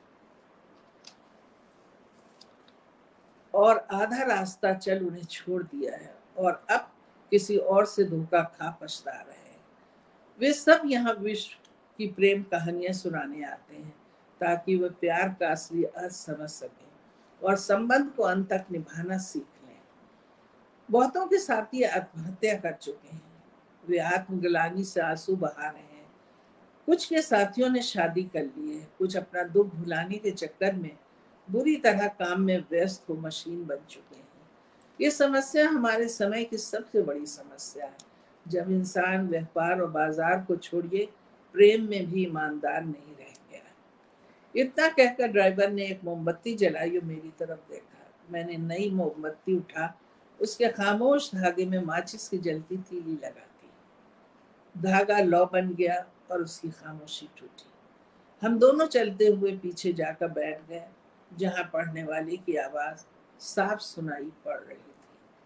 और आधा रास्ता चल उन्हें छोड़ दिया है और अब किसी और से धोखा खा पछता रहे हैं। वे सब यहाँ विश्व की प्रेम कहानियां सुनाने आते हैं ताकि वे प्यार का असली अर्थ समझ सकें और संबंध को अंत तक निभाना सीख लें। बहुतों के साथी आत्महत्या कर चुके हैं। वे आत्मग्लानि से आंसू बहा रहे हैं। कुछ के साथियों ने शादी कर ली है। कुछ अपना दुख भुलाने के चक्कर में बुरी तरह काम में व्यस्त हो मशीन बन चुके हैं। ये समस्या हमारे समय की सबसे बड़ी समस्या है। जब इंसान व्यापार और बाजार को छोड़िए प्रेम में भी ईमानदार नहीं रह गया। इतना कहकर ड्राइवर ने एक मोमबत्ती जलाई और मेरी तरफ देखा। मैंने नई मोमबत्ती उठा उसके खामोश धागे में माचिस की जलती तीली लगा दी। धागा लौ बन गया और उसकी खामोशी टूटी। हम दोनों चलते हुए पीछे जाकर बैठ गए, जहां पढ़ने वाले की आवाज साफ सुनाई पड़ रही थी।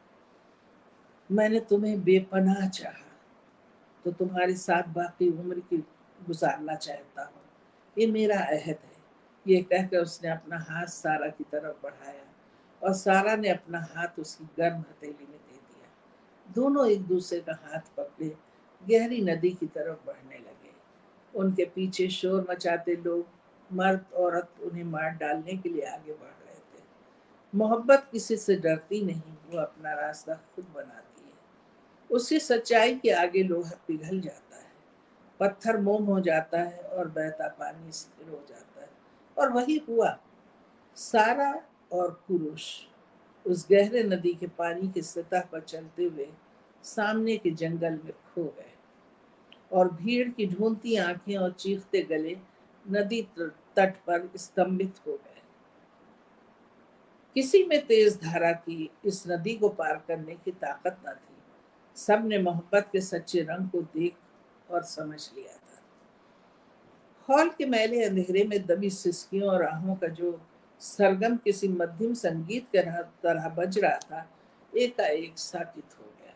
मैंने तुम्हें बेपनाह चाहा तो तुम्हारे साथ बाकी उम्र की गुजारना चाहता हूँ। ये मेरा अहद है। ये कहकर उसने अपना हाथ सारा की तरफ बढ़ाया और सारा ने अपना हाथ उसकी गर्म हथेली में दे दिया। दोनों एक दूसरे का हाथ पकड़े गहरी नदी की तरफ बढ़ने लगे। उनके पीछे शोर मचाते लोग, मर्द औरत उन्हें मार डालने के लिए आगे बढ़ रहे थे। मोहब्बत किसी से डरती नहीं, वो अपना रास्ता खुद बनाती है। उसकी सच्चाई के आगे लोहा पिघल जाता है, पत्थर मोम हो जाता है और बहता पानी स्थिर हो जाता है। और वही हुआ। सारा और पुरुष उस गहरे नदी के पानी की सतह पर चलते हुए सामने के जंगल में खो गए और भीड़ की ढूंढती आंखें और चीखते गले नदी तट पर स्तंभित हो गए। किसी में तेज धारा की इस नदी को पार करने की ताकत न थी। सब ने मोहब्बत के सच्चे रंग को देख और समझ लिया था। हॉल के मैले अंधेरे में दबी सिसकियों और आहों का जो सरगम किसी मध्यम संगीत के तरह बज रहा था, एकाएक साकित हो गया।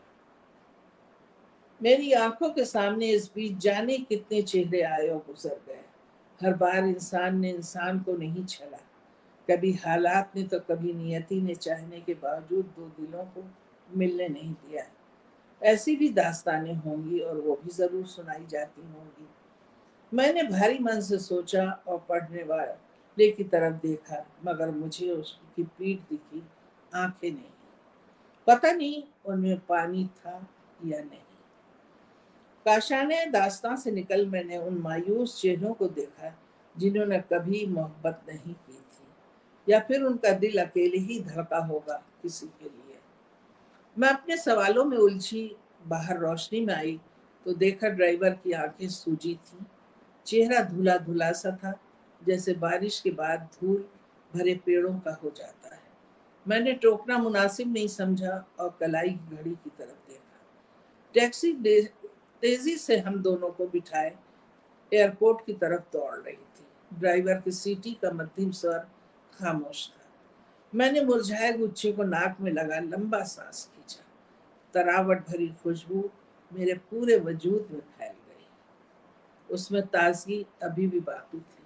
मेरी आंखों के सामने इस बीच जाने कितने चेहरे आए और गुजर गए। हर बार इंसान ने इंसान को नहीं छला। कभी हालात ने तो कभी नियति ने चाहने के बावजूद दो दिलों को मिलने नहीं दिया। ऐसी भी दास्तानें होंगी और वो भी जरूर सुनाई जाती होंगी। मैंने भारी मन से सोचा और पढ़ने वाले की तरफ देखा, मगर मुझे उसकी पीठ दिखी, आंखें नहीं। पता नहीं उनमें पानी था या नहीं। काशाने दास्तां से निकल मैंने उन मायूस चेहरों को देखा जिन्होंने कभी मोहब्बत नहीं की थी, या फिर उनका दिल अकेले ही धड़का होगा किसी के लिए। मैं अपने सवालों में उलझी। बाहर रोशनी में आई तो देखा ड्राइवर की आंखें सूजी थी। चेहरा धुला धुला सा था, जैसे बारिश के बाद धूल भरे पेड़ों का हो जाता है। मैंने टोकना मुनासिब नहीं समझा और कलाई की घड़ी की तरफ देखा। टैक्सी तेजी से हम दोनों को बिठाए एयरपोर्ट की तरफ दौड़ रही थी। ड्राइवर की सीटी का मध्यम स्वर खामोश था। मैंने मुरझाए गुच्छे को नाक में लगा लंबा सांस खींचा। तरावट भरी खुशबू मेरे पूरे वजूद में फैल गई। उसमें ताजगी अभी भी बाकी थी।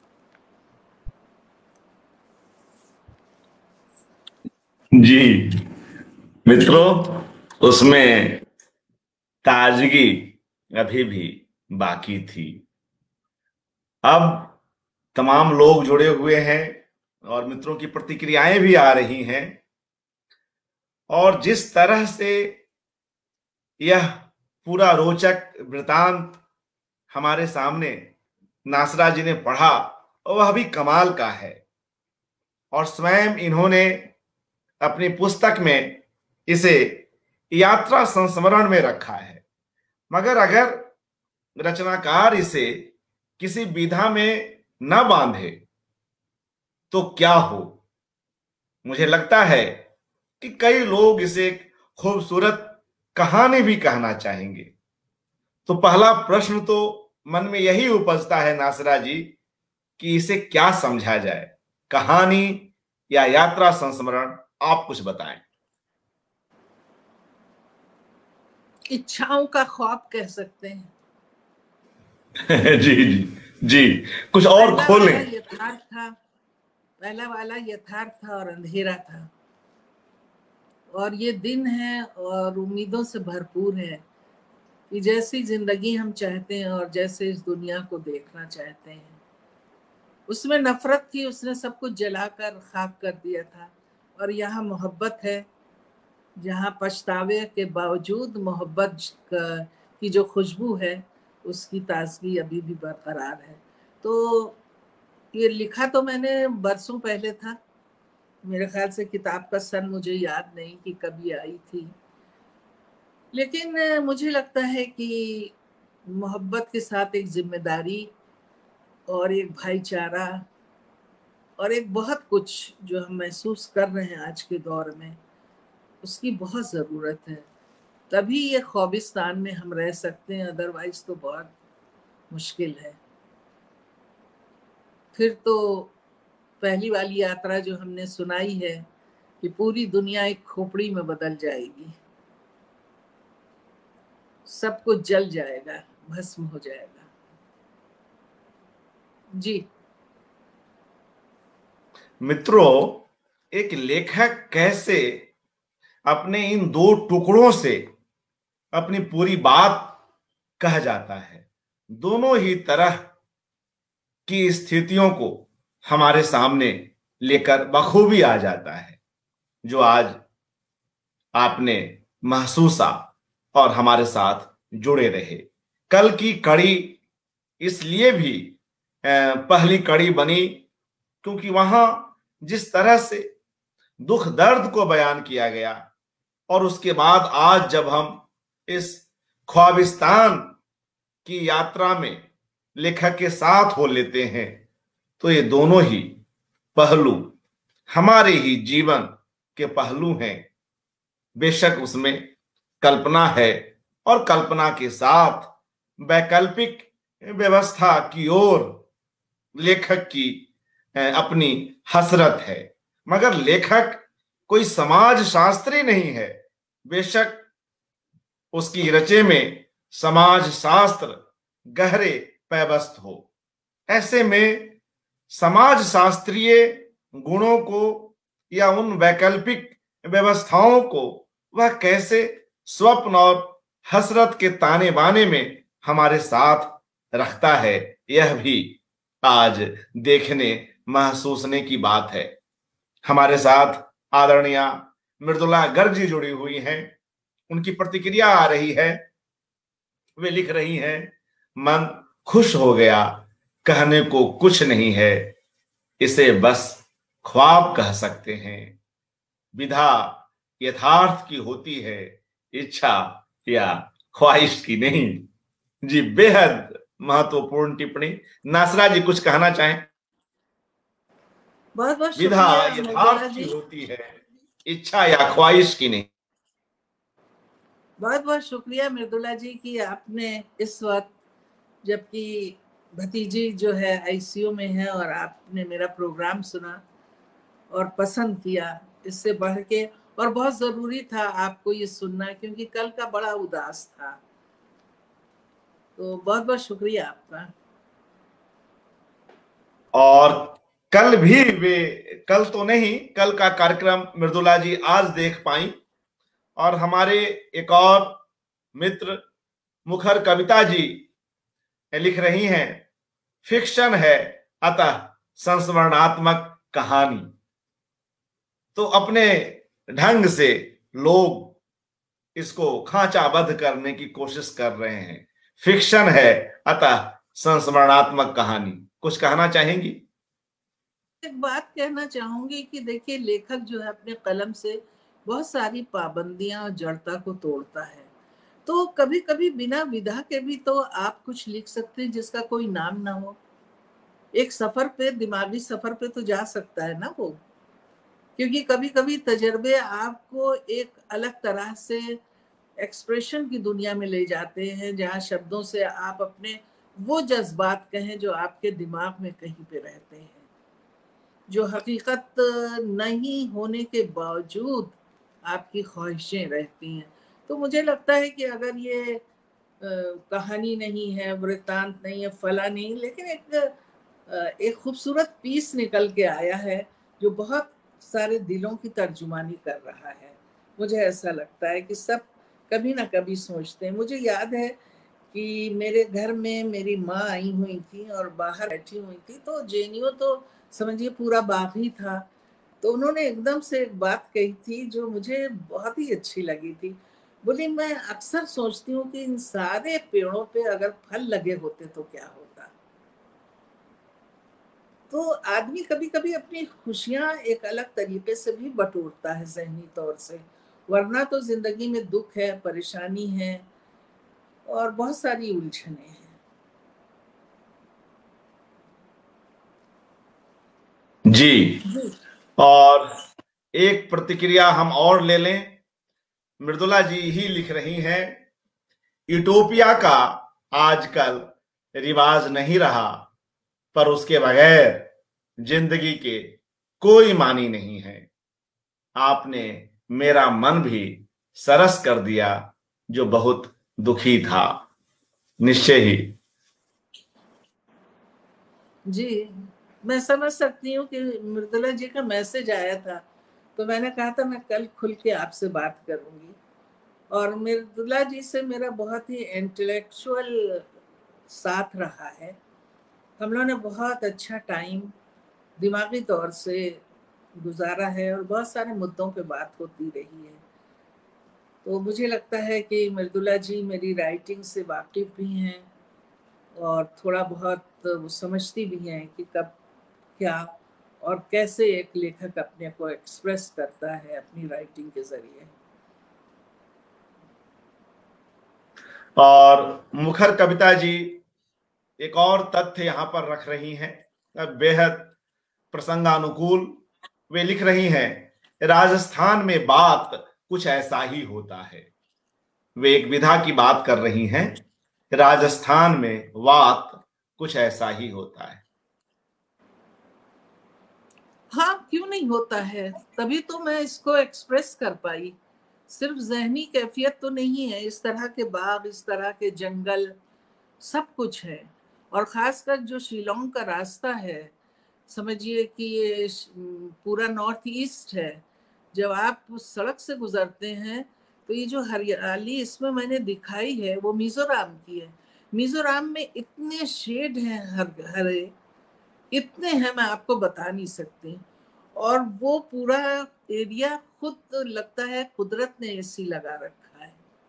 जी मित्रों, उसमें ताजगी अभी भी बाकी थी। अब तमाम लोग जुड़े हुए हैं और मित्रों की प्रतिक्रियाएं भी आ रही हैं, और जिस तरह से यह पूरा रोचक वृतांत हमारे सामने नासरा जी ने पढ़ा, वह भी कमाल का है। और स्वयं इन्होंने अपनी पुस्तक में इसे यात्रा संस्मरण में रखा है। मगर अगर रचनाकार इसे किसी विधा में न बांधे तो क्या हो? मुझे लगता है कि कई लोग इसे खूबसूरत कहानी भी कहना चाहेंगे। तो पहला प्रश्न तो मन में यही उपजता है नासरा जी कि इसे क्या समझा जाए, कहानी या यात्रा संस्मरण? आप कुछ बताएं। इच्छाओं का ख्वाब कह सकते हैं। जी जी जी, कुछ और पहला वाला खोलें। यथार्थ था, पहला वाला यथार्थ था और अंधेरा था, और ये दिन है और उम्मीदों से भरपूर है कि जैसी जिंदगी हम चाहते हैं और जैसे इस दुनिया को देखना चाहते हैं। उसमें नफरत थी, उसने सब कुछ जलाकर खाक कर दिया था। और यहाँ मोहब्बत है, जहाँ पछतावे के बावजूद मोहब्बत की जो खुशबू है उसकी ताजगी अभी भी बरकरार है। तो ये लिखा तो मैंने बरसों पहले था, मेरे ख्याल से किताब का सन मुझे याद नहीं कि कभी आई थी, लेकिन मुझे लगता है कि मोहब्बत के साथ एक जिम्मेदारी और एक भाईचारा और एक बहुत कुछ जो हम महसूस कर रहे हैं आज के दौर में, उसकी बहुत ज़रूरत है। तभी ये ख्वाबिस्तान में हम रह सकते हैं, अदरवाइज तो बहुत मुश्किल है। फिर तो पहली वाली यात्रा जो हमने सुनाई है कि पूरी दुनिया एक खोपड़ी में बदल जाएगी, सब कुछ जल जाएगा, भस्म हो जाएगा। जी मित्रों, एक लेखक कैसे अपने इन दो टुकड़ों से अपनी पूरी बात कह जाता है, दोनों ही तरह की स्थितियों को हमारे सामने लेकर बखूबी आ जाता है, जो आज आपने महसूसा और हमारे साथ जुड़े रहे। कल की कड़ी इसलिए भी पहली कड़ी बनी क्योंकि वहां जिस तरह से दुख दर्द को बयान किया गया, और उसके बाद आज जब हम इस ख्वाबिस्तान की यात्रा में लेखक के साथ हो लेते हैं, तो ये दोनों ही पहलू हमारे ही जीवन के पहलू हैं। बेशक उसमें कल्पना है और कल्पना के साथ वैकल्पिक व्यवस्था की ओर लेखक की अपनी हसरत है, मगर लेखक कोई समाज शास्त्री नहीं है। बेशक उसकी रचे में समाज शास्त्र गहरे पैबस्त हो, ऐसे में समाज शास्त्रीय गुणों को या उन वैकल्पिक व्यवस्थाओं को वह कैसे स्वप्न और हसरत के ताने बाने में हमारे साथ रखता है, यह भी आज देखने महसूसने की बात है। हमारे साथ आदरणीय मृदुला गर्ग जी जुड़ी हुई हैं, उनकी प्रतिक्रिया आ रही है। वे लिख रही हैं, मन खुश हो गया, कहने को कुछ नहीं है, इसे बस ख्वाब कह सकते हैं। विधा यथार्थ की होती है, इच्छा या ख्वाहिश की नहीं। जी, बेहद महत्वपूर्ण टिप्पणी। नासरा जी कुछ कहना चाहें? बहुत बहुत विधा शुक्रिया यथार्थ की होती है, इच्छा या ख्वाहिश की नहीं। बहुत बहुत शुक्रिया मृदुला जी कि आपने इस वक्त, जबकि भतीजी जो है आईसीयू में है, और आपने मेरा प्रोग्राम सुना और पसंद किया, इससे बढ़ के और बहुत ज़रूरी था आपको ये सुनना, क्योंकि कल का बड़ा उदास था। तो बहुत बहुत शुक्रिया आपका। और कल भी वे, कल तो नहीं, कल का कार्यक्रम मृदुला जी आज देख पाई। और हमारे एक और मित्र मुखर कविता जी लिख रही हैं, फिक्शन है अतः संस्मरणात्मक कहानी। तो अपने ढंग से लोग इसको खांचाबद्ध करने की कोशिश कर रहे हैं। फिक्शन है अतः संस्मरणात्मक कहानी। कुछ कहना चाहेंगी? एक बात कहना चाहूंगी कि देखिए, लेखक जो है अपने कलम से बहुत सारी पाबंदियां और जड़ता को तोड़ता है। तो कभी कभी बिना विधा के भी तो आप कुछ लिख सकते हैं जिसका कोई नाम ना हो। एक सफर पे, दिमागी सफर पे तो जा सकता है ना वो, क्योंकि कभी कभी तजर्बे आपको एक अलग तरह से एक्सप्रेशन की दुनिया में ले जाते हैं, जहाँ शब्दों से आप अपने वो जज्बात कहें जो आपके दिमाग में कहीं पे रहते हैं, जो हकीकत नहीं होने के बावजूद आपकी ख्वाहिशें रहती हैं। तो मुझे लगता है कि अगर ये आ, कहानी नहीं है, वृत्तांत नहीं है, फला नहीं, लेकिन एक आ, एक खूबसूरत पीस निकल के आया है जो बहुत सारे दिलों की तर्जुमानी कर रहा है। मुझे ऐसा लगता है कि सब कभी ना कभी सोचते हैं। मुझे याद है कि मेरे घर में मेरी माँ आई हुई थी और बाहर बैठी हुई थी, तो जेनियो तो समझिए पूरा बाग ही था। तो उन्होंने एकदम से एक बात कही थी जो मुझे बहुत ही अच्छी लगी थी। बोली, मैं अक्सर सोचती हूँ कि इन सारे पेड़ों पे अगर फल लगे होते तो क्या होता। तो आदमी कभी कभी अपनी खुशियां एक अलग तरीके से भी बटोरता है ज़हनी तौर से, वरना तो जिंदगी में दुख है, परेशानी है और बहुत सारी उलझने हैं। जी। और एक प्रतिक्रिया हम और ले लें। मृदुला जी ही लिख रही हैं, यूटोपिया का आजकल रिवाज नहीं रहा, पर उसके बगैर जिंदगी के कोई मानी नहीं है। आपने मेरा मन भी सरस कर दिया जो बहुत दुखी था। निश्चय ही। जी, मैं समझ सकती हूँ कि मृदुला जी का मैसेज आया था, तो मैंने कहा था मैं कल खुल के आपसे बात करूंगी। और मृदुला जी से मेरा बहुत ही इंटेलेक्चुअल साथ रहा है। हम लोगों ने बहुत अच्छा टाइम दिमागी तौर से गुजारा है और बहुत सारे मुद्दों पे बात होती रही है। तो मुझे लगता है कि मृदुला जी मेरी राइटिंग से वाकिफ भी हैं और थोड़ा बहुत वो समझती भी हैं कि कब क्या और कैसे एक लेखक अपने को एक्सप्रेस करता है अपनी राइटिंग के जरिए। और मुखर कविता जी एक और तथ्य यहां पर रख रही हैं, बेहद प्रसंगानुकूल। वे लिख रही हैं, राजस्थान में बात कुछ ऐसा ही होता है। वे एक विधा की बात कर रही हैं, राजस्थान में बात कुछ ऐसा ही होता है। हाँ, क्यों नहीं होता है, तभी तो मैं इसको एक्सप्रेस कर पाई। सिर्फ जहनी कैफियत तो नहीं है, इस तरह के बाग, इस तरह के जंगल, सब कुछ है। और खासकर जो शिलोंग का रास्ता है, समझिए कि ये पूरा नॉर्थ ईस्ट है। जब आप उस सड़क से गुजरते हैं तो ये जो हरियाली इसमें मैंने दिखाई है वो मिजोरम की है। मिजोरम में इतने शेड हैं, हर हरे इतने हैं, मैं आपको बता नहीं सकती। और वो पूरा एरिया खुद लगता है कुदरत ने एसी लगा रखा है।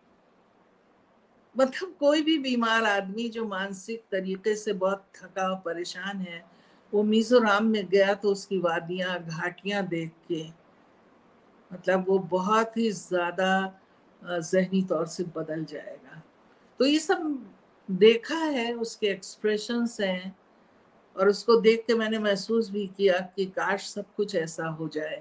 मतलब कोई भी बीमार आदमी जो मानसिक तरीके से बहुत थका और परेशान है, वो मिजोरम में गया तो उसकी वादियां, घाटियां देख के मतलब वो बहुत ही ज्यादा जहनी तौर से बदल जाएगा। तो ये सब देखा है, उसके एक्सप्रेशंस हैं और उसको देख के मैंने महसूस भी किया कि काश सब कुछ ऐसा हो जाए।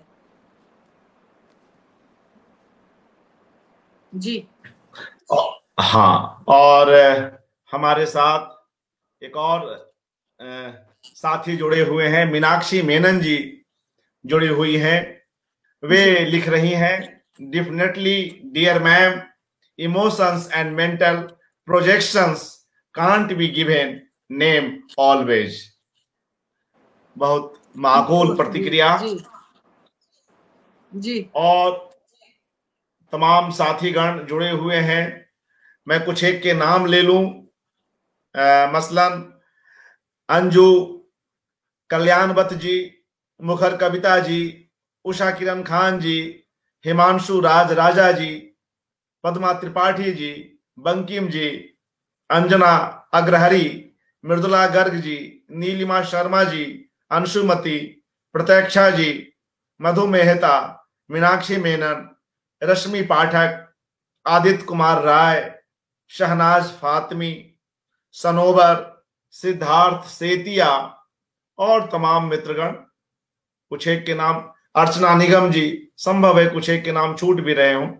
जी हाँ, और हमारे साथ एक और साथी जुड़े हुए हैं, मीनाक्षी मेनन जी जुड़ी हुई हैं। वे लिख रही हैं, definitely dear ma'am, emotions and mental projections can't be given name always. बहुत माकूल प्रतिक्रिया। जी जी और तमाम साथीगण जुड़े हुए हैं। मैं कुछ एक के नाम ले लूं। आ, मसलन अंजू कल्याणवत जी, मुखर कविता जी, उषा किरण खान जी, हिमांशु राज राजा जी, पद्मा त्रिपाठी जी, बंकिम जी, अंजना अग्रहरी, मृदुला गर्ग जी, नीलिमा शर्मा जी, अंशुमति, प्रत्यक्षा जी, मधु मेहता, मीनाक्षी मेनन, रश्मि पाठक, आदित्य कुमार राय, शहनाज फातमी, सनोबर, सिद्धार्थ सेतिया और तमाम मित्रगण। कुछ एक के नाम, अर्चना निगम जी, संभव है कुछ एक के नाम छूट भी रहे हों।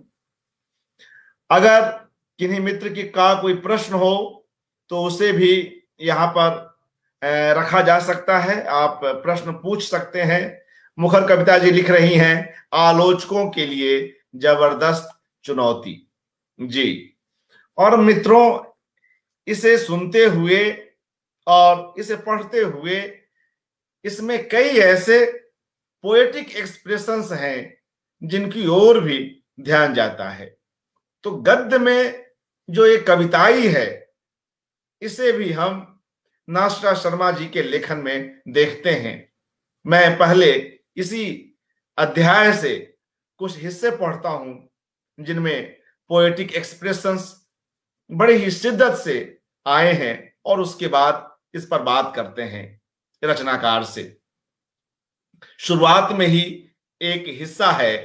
अगर किन्हीं मित्र की का कोई प्रश्न हो तो उसे भी यहां पर रखा जा सकता है, आप प्रश्न पूछ सकते हैं। मुखर कविता जी लिख रही हैं, आलोचकों के लिए जबरदस्त चुनौती। जी, और मित्रों, इसे सुनते हुए और इसे पढ़ते हुए इसमें कई ऐसे पोएटिक एक्सप्रेशंस हैं जिनकी ओर भी ध्यान जाता है। तो गद्य में जो एक कविताई है, इसे भी हम नासरा शर्मा जी के लेखन में देखते हैं। मैं पहले इसी अध्याय से कुछ हिस्से पढ़ता हूं जिनमें पोएटिक एक्सप्रेशंस बड़ी ही शिद्दत से आए हैं और उसके बाद इस पर बात करते हैं रचनाकार से। शुरुआत में ही एक हिस्सा है,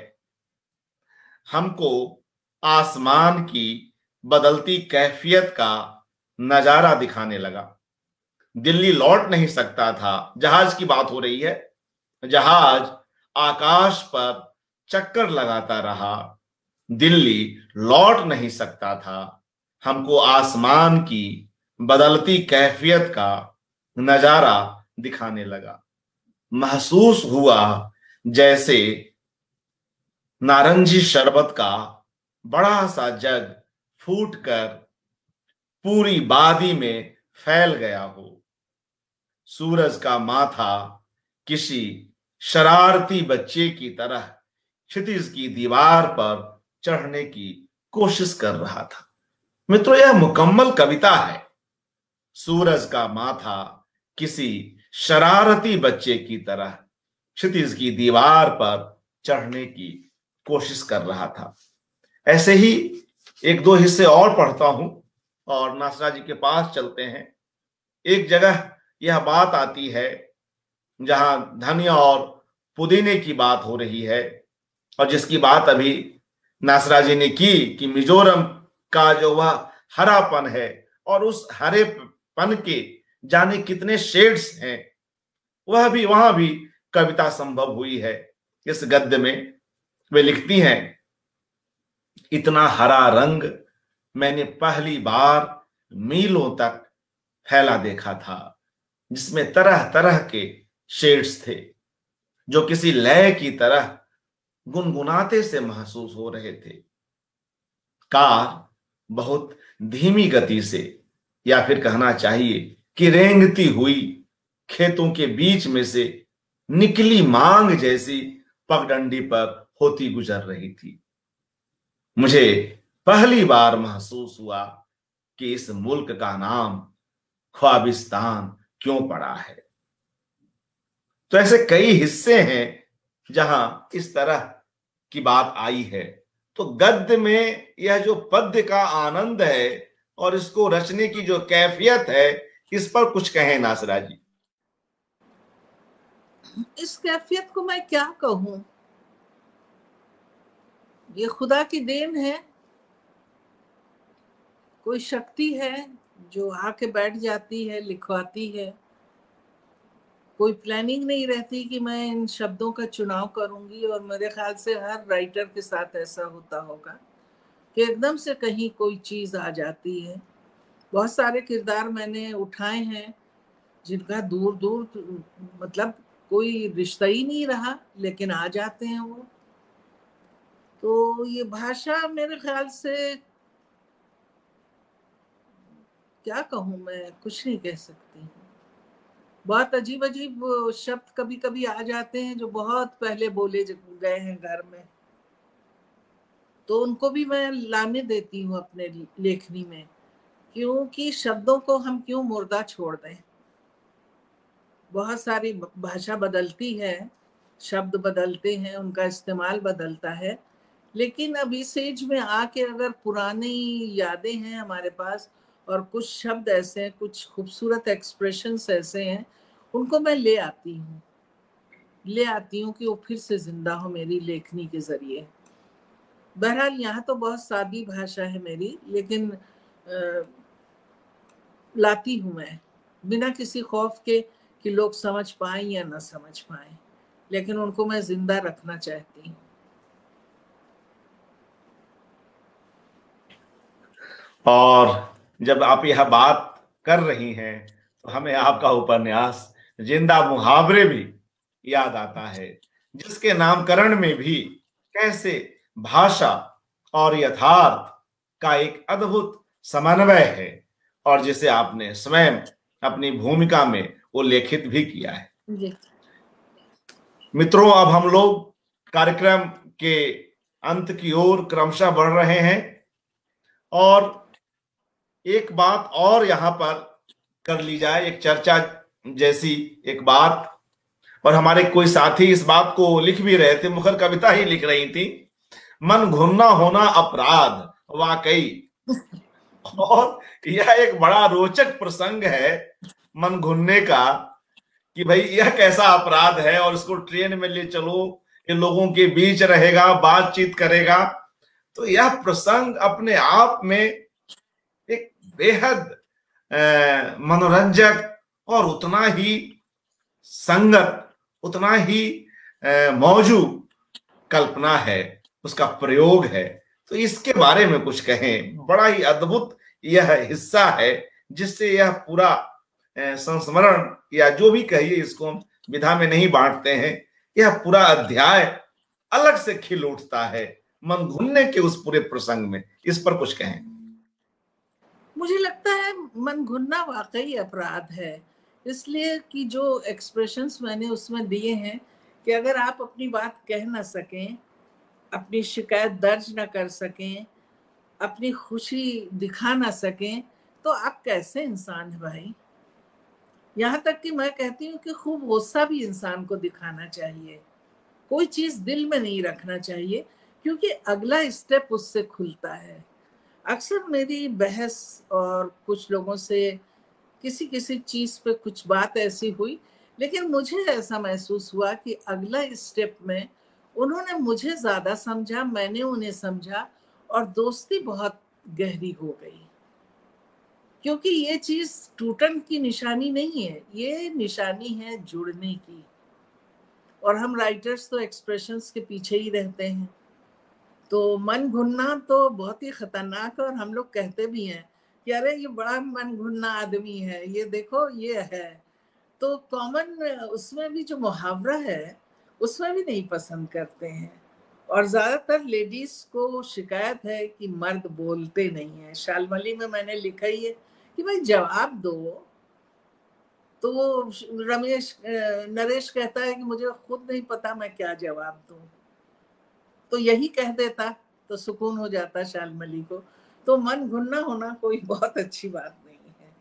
हमको आसमान की बदलती कैफियत का नजारा दिखाने लगा। दिल्ली लौट नहीं सकता था, जहाज की बात हो रही है। जहाज आकाश पर चक्कर लगाता रहा, दिल्ली लौट नहीं सकता था। हमको आसमान की बदलती कैफियत का नजारा दिखाने लगा। महसूस हुआ जैसे नारंगी शरबत का बड़ा सा जग फूटकर पूरी वादी में फैल गया हो। सूरज का माथा किसी शरारती बच्चे की तरह क्षितिज की दीवार पर चढ़ने की कोशिश कर रहा था। मित्रों, यह मुकम्मल कविता है। सूरज का माथा किसी शरारती बच्चे की तरह क्षितिज की दीवार पर चढ़ने की कोशिश कर रहा था। ऐसे ही एक दो हिस्से और पढ़ता हूं और नासरा जी के पास चलते हैं। एक जगह यह बात आती है जहां धनिया और पुदीने की बात हो रही है, और जिसकी बात अभी नासरा जी ने की कि मिजोरम का जो वह हरापन है और उस हरेपन के जाने कितने शेड्स हैं, वह भी वहां भी कविता संभव हुई है। इस गद्य में वे लिखती हैं, इतना हरा रंग मैंने पहली बार मीलों तक फैला देखा था, जिसमें तरह तरह के शेड्स थे जो किसी लय की तरह गुनगुनाते से महसूस हो रहे थे। कार बहुत धीमी गति से, या फिर कहना चाहिए कि रेंगती हुई खेतों के बीच में से निकली मांग जैसी पगडंडी पर होती गुजर रही थी। मुझे पहली बार महसूस हुआ कि इस मुल्क का नाम ख्वाबिस्तान क्यों पड़ा है। तो ऐसे कई हिस्से हैं जहां इस तरह की बात आई है। तो गद्य में यह जो पद्य का आनंद है और इसको रचने की जो कैफियत है, इस पर कुछ कहें नासरा जी। इस कैफियत को मैं क्या कहूं, ये खुदा की देन है। कोई शक्ति है जो आके बैठ जाती है, लिखवाती है। कोई प्लानिंग नहीं रहती कि मैं इन शब्दों का चुनाव करूंगी, और मेरे ख्याल से हर राइटर के साथ ऐसा होता होगा कि एकदम से कहीं कोई चीज आ जाती है। बहुत सारे किरदार मैंने उठाए हैं जिनका दूर दूर मतलब कोई रिश्ता ही नहीं रहा, लेकिन आ जाते हैं वो। तो ये भाषा मेरे ख्याल से क्या कहूँ, मैं कुछ नहीं कह सकती हूँ। बहुत अजीब अजीब शब्द कभी कभी आ जाते हैं जो बहुत पहले बोले गए हैं घर में, तो उनको भी मैं लाने देती हूँ अपने लेखनी में, क्योंकि शब्दों को हम क्यों मुर्दा छोड़ दें। बहुत सारी भाषा बदलती है, शब्द बदलते हैं, उनका इस्तेमाल बदलता है, लेकिन अब इस एज में आके अगर पुरानी यादें हैं हमारे पास और कुछ शब्द ऐसे हैं, कुछ खूबसूरत एक्सप्रेशंस ऐसे हैं, उनको मैं ले आती हूँ ले आती हूँ कि वो फिर से जिंदा हो मेरी लेखनी के जरिए। बहरहाल यहाँ तो बहुत सादी भाषा है मेरी, लेकिन आ, लाती हूँ मैं बिना किसी खौफ के कि लोग समझ पाएं या ना समझ पाएं, लेकिन उनको मैं जिंदा रखना चाहती हूँ। और जब आप यह बात कर रही हैं तो हमें आपका उपन्यास जिंदा मुहावरे भी याद आता है, जिसके नामकरण में भी कैसे भाषा और यथार्थ का एक अद्भुत समन्वय है, और जिसे आपने स्वयं अपनी भूमिका में उल्लेखित भी किया है। जी। मित्रों, अब हम लोग कार्यक्रम के अंत की ओर क्रमशः बढ़ रहे हैं, और एक बात और यहां पर कर ली जाए, एक चर्चा जैसी एक बात, और हमारे कोई साथी इस बात को लिख भी रहे थे, मुखर कविता ही लिख रही थी, मन घुनना होना अपराध वाकई। और यह एक बड़ा रोचक प्रसंग है मन घुनने का, कि भाई यह कैसा अपराध है, और इसको ट्रेन में ले चलो, ये लोगों के बीच रहेगा, बातचीत करेगा। तो यह प्रसंग अपने आप में एक बेहद मनोरंजक और उतना ही संगत, उतना ही मौजू कल्पना है, उसका प्रयोग है। तो इसके बारे में कुछ कहें। बड़ा ही अद्भुत यह हिस्सा है, जिससे यह पूरा संस्मरण या जो भी कहिए, इसको हम विधा में नहीं बांटते हैं, यह पूरा अध्याय अलग से खिल उठता है मन घुनने के उस पूरे प्रसंग में। इस पर कुछ कहें। मुझे लगता है मन घुनना वाकई अपराध है, इसलिए कि जो एक्सप्रेशंस मैंने उसमें दिए हैं कि अगर आप अपनी बात कह ना सकें, अपनी शिकायत दर्ज ना कर सकें, अपनी खुशी दिखा ना सकें, तो आप कैसे इंसान हैं भाई। यहाँ तक कि मैं कहती हूँ कि खूब गुस्सा भी इंसान को दिखाना चाहिए, कोई चीज दिल में नहीं रखना चाहिए, क्योंकि अगला स्टेप उससे खुलता है। अक्सर मेरी बहस और कुछ लोगों से किसी किसी चीज पे कुछ बात ऐसी हुई, लेकिन मुझे ऐसा महसूस हुआ कि अगला स्टेप में उन्होंने मुझे ज्यादा समझा, मैंने उन्हें समझा, और दोस्ती बहुत गहरी हो गई। क्योंकि ये चीज टूटन की निशानी नहीं है, ये निशानी है जुड़ने की। और हम राइटर्स तो एक्सप्रेशंस के पीछे ही रहते हैं, तो मन घुनना तो बहुत ही खतरनाक है। और हम लोग कहते भी हैं कि अरे ये बड़ा मन घुनना आदमी है, ये देखो ये है। तो कॉमन उसमें भी जो मुहावरा है उसमें भी नहीं पसंद करते हैं, और ज्यादातर लेडीज को शिकायत है कि मर्द बोलते नहीं है। शालमली में मैंने लिखा ही है कि भाई जवाब दो। तो वो रमेश नरेश कहता है कि मुझे खुद नहीं पता मैं क्या जवाब दूं, तो यही कह देता तो सुकून हो जाता शालमली को। तो मन घुनना होना कोई बहुत अच्छी बात नहीं है।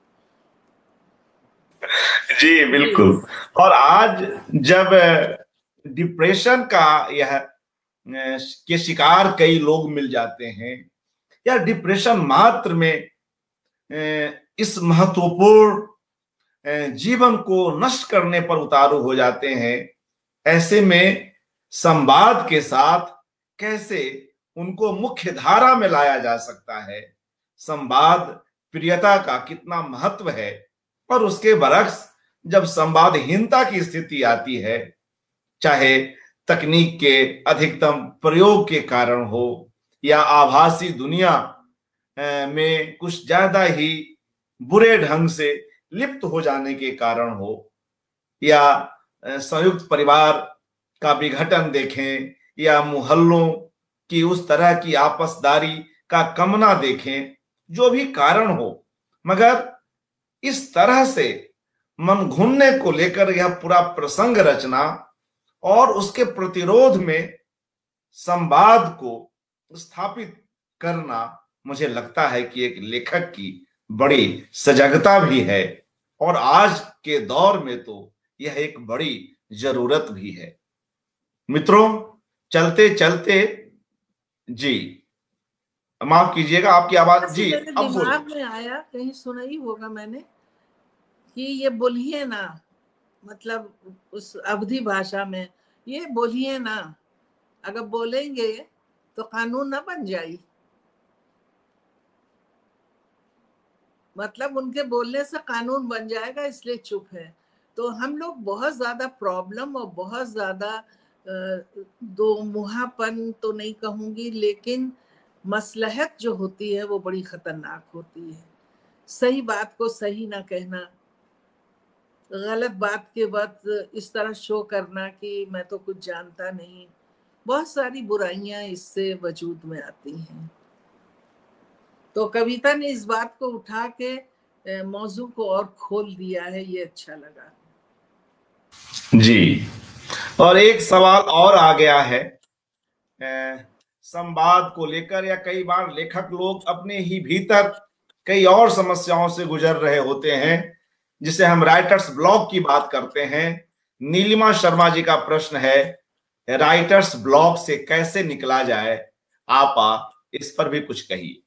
जी बिल्कुल। और आज जब डिप्रेशन का यह के शिकार कई लोग मिल जाते हैं, या डिप्रेशन मात्र में इस महत्वपूर्ण जीवन को नष्ट करने पर उतारू हो जाते हैं, ऐसे में संवाद के साथ कैसे उनको मुख्य धारा में लाया जा सकता है, संवाद प्रियता का कितना महत्व है, और उसके बरक्स जब संवादहीनता की स्थिति आती है, चाहे तकनीक के अधिकतम प्रयोग के कारण हो, या आभासी दुनिया में कुछ ज्यादा ही बुरे ढंग से लिप्त हो जाने के कारण हो, या संयुक्त परिवार का विघटन देखें, या मोहल्लों की उस तरह की आपसदारी का कमना देखें, जो भी कारण हो, मगर इस तरह से मन घूमने को लेकर यह पूरा प्रसंग रचना और उसके प्रतिरोध में संवाद को स्थापित करना मुझे लगता है कि एक लेखक की बड़ी सजगता भी है और आज के दौर में तो यह एक बड़ी जरूरत भी है। मित्रों, चलते चलते जी, माफ कीजिएगा आपकी आवाज जी मेरे अब दिमाग में आया, कहीं सुना ही होगा मैंने कि ये बोलिए ना, मतलब उस अवधी भाषा में ये बोलिए ना, अगर बोलेंगे तो कानून ना बन जाए, मतलब उनके बोलने से कानून बन जाएगा इसलिए चुप है। तो हम लोग बहुत ज्यादा प्रॉब्लम और बहुत ज्यादा दो मुहापन तो नहीं कहूंगी, लेकिन मसलहत जो होती है वो बड़ी खतरनाक होती है। सही बात को सही ना कहना, गलत बात के वक्त इस तरह शो करना कि मैं तो कुछ जानता नहीं, बहुत सारी बुराइयां इससे वजूद में आती हैं। तो कविता ने इस बात को उठा के मौजू को और खोल दिया है, ये अच्छा लगा जी। और एक सवाल और आ गया है संवाद को लेकर, या कई बार लेखक लोग अपने ही भीतर कई और समस्याओं से गुजर रहे होते हैं, जिसे हम राइटर्स ब्लॉक की बात करते हैं। नीलिमा शर्मा जी का प्रश्न है, राइटर्स ब्लॉक से कैसे निकला जाए? आप इस पर भी कुछ कहिए।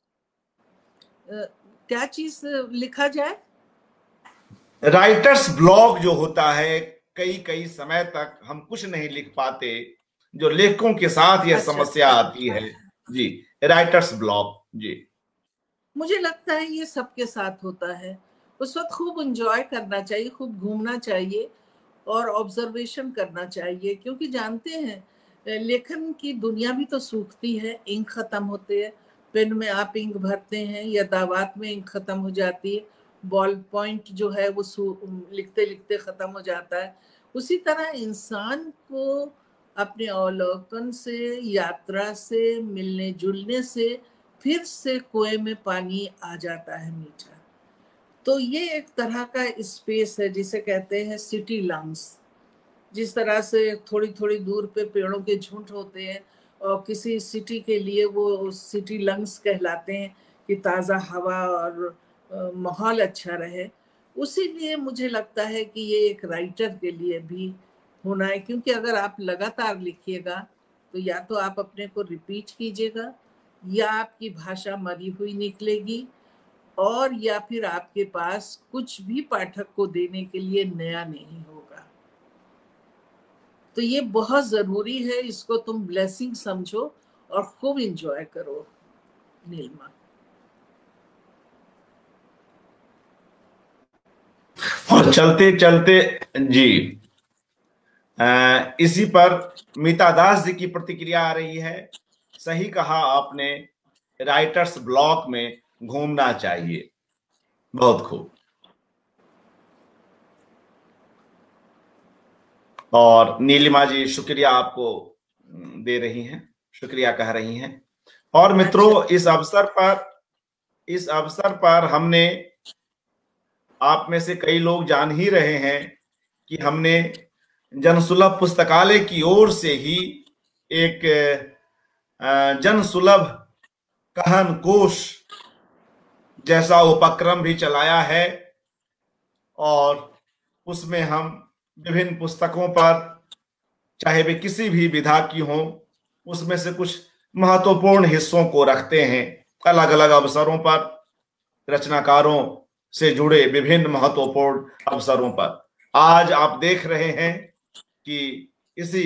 क्या चीज लिखा जाए? राइटर्स ब्लॉक जो होता है, कई कई समय तक हम कुछ नहीं लिख पाते, जो लेखकों के साथ यह अच्छा, समस्या आती है जी, राइटर्स ब्लॉक जी। मुझे लगता है ये सबके साथ होता है। उस वक्त खूब एंजॉय करना चाहिए, खूब घूमना चाहिए और ऑब्जर्वेशन करना चाहिए, क्योंकि जानते हैं लेखन की दुनिया भी तो सूखती है, इंक खत्म होते हैं, पेन में आप इंक भरते हैं या दावात में इंक खत्म हो जाती है, बॉल पॉइंट जो है वो लिखते लिखते खत्म हो जाता है। उसी तरह इंसान को अपने अवलोकन से, यात्रा से, मिलने जुलने से फिर से कुएं में पानी आ जाता है मीठा। तो ये एक तरह का स्पेस है जिसे कहते हैं सिटी लंग्स। जिस तरह से थोड़ी थोड़ी दूर पे पेड़ों के झुंड होते हैं और किसी सिटी के लिए वो सिटी लंग्स कहलाते हैं कि ताज़ा हवा और माहौल अच्छा रहे। उसी लिए मुझे लगता है कि ये एक राइटर के लिए भी होना है, क्योंकि अगर आप लगातार लिखिएगा तो या तो आप अपने को रिपीट कीजिएगा, या आपकी भाषा मरी हुई निकलेगी, और या फिर आपके पास कुछ भी पाठक को देने के लिए नया नहीं होगा। तो ये बहुत जरूरी है, इसको तुम ब्लेसिंग समझो और खूब एंजॉय करो। नीलिमा। और चलते चलते जी, आ, इसी पर मीता दास जी की प्रतिक्रिया आ रही है। सही कहा आपने, राइटर्स ब्लॉक में घूमना चाहिए। बहुत खूब। और नीलिमा जी शुक्रिया आपको दे रही हैं, शुक्रिया कह रही हैं। और मित्रों, इस अवसर पर इस अवसर पर हमने, आप में से कई लोग जान ही रहे हैं कि हमने जनसुलभ पुस्तकालय की ओर से ही एक जनसुलभ कहन कोश जैसा उपक्रम भी चलाया है, और उसमें हम विभिन्न पुस्तकों पर, चाहे वे किसी भी विधा की हों, उसमें से कुछ महत्वपूर्ण हिस्सों को रखते हैं। अलग अलग अवसरों पर रचनाकारों से जुड़े विभिन्न महत्वपूर्ण अवसरों पर आज आप देख रहे हैं कि इसी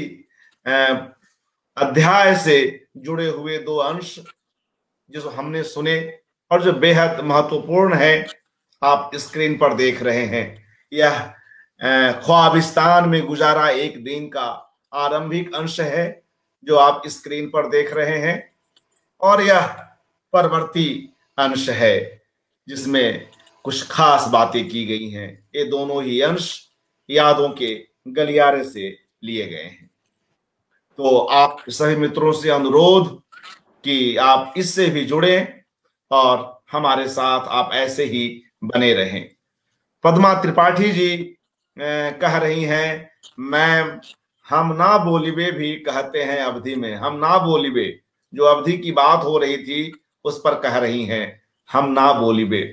अध्याय से जुड़े हुए दो अंश जो हमने सुने और जो बेहद महत्वपूर्ण है, आप स्क्रीन पर देख रहे हैं। यह ख्वाबिस्तान में गुजारा एक दिन का आरंभिक अंश है जो आप स्क्रीन पर देख रहे हैं, और यह परवर्ती अंश है जिसमें कुछ खास बातें की गई हैं। ये दोनों ही अंश यादों के गलियारे से लिए गए हैं। तो आप सभी मित्रों से अनुरोध कि आप इससे भी जुड़ें और हमारे साथ आप ऐसे ही बने रहें। पद्मा त्रिपाठी जी कह रही हैं, मैम हम ना बोलिबे भी कहते हैं अवधि में। हम ना बोलिबे, जो अवधि की बात हो रही थी उस पर कह रही हैं हम ना बोलिबे।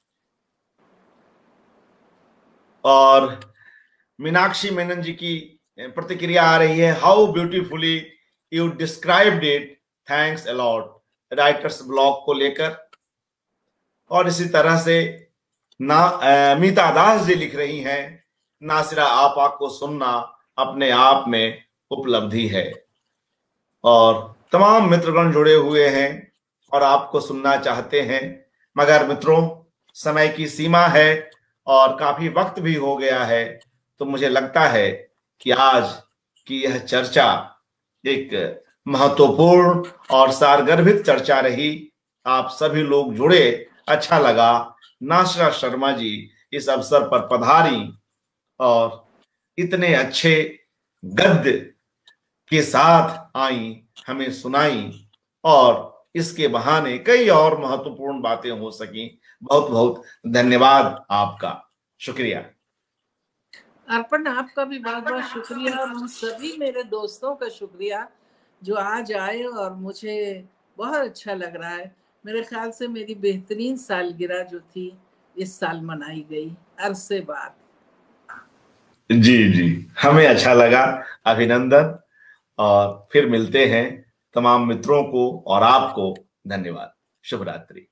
और मीनाक्षी मेनन जी की प्रतिक्रिया आ रही है, how beautifully you described it, thanks a lot, writers blog को लेकर। और इसी तरह से ना मीता दास जी लिख रही हैं, नासिरा आपा को सुनना अपने आप में उपलब्धि है। और तमाम मित्रगण जुड़े हुए हैं और आपको सुनना चाहते हैं, मगर मित्रों समय की सीमा है और काफी वक्त भी हो गया है, तो मुझे लगता है कि आज की यह चर्चा एक महत्वपूर्ण और सारगर्भित चर्चा रही। आप सभी लोग जुड़े, अच्छा लगा। नासिरा शर्मा जी इस अवसर पर पधारी और इतने अच्छे गद्य के साथ आई, हमें सुनाई, और इसके बहाने कई और महत्वपूर्ण बातें हो सकी। बहुत बहुत धन्यवाद आपका, शुक्रिया। अर्पण, आपका भी बहुत बहुत शुक्रिया, और उन सभी मेरे दोस्तों का शुक्रिया जो आज आए, और मुझे बहुत अच्छा लग रहा है। मेरे ख्याल से मेरी बेहतरीन सालगिरह जो थी इस साल मनाई गई अरसे बाद। जी जी, हमें अच्छा लगा, अभिनंदन। और फिर मिलते हैं। तमाम मित्रों को और आपको धन्यवाद। शुभ रात्रि।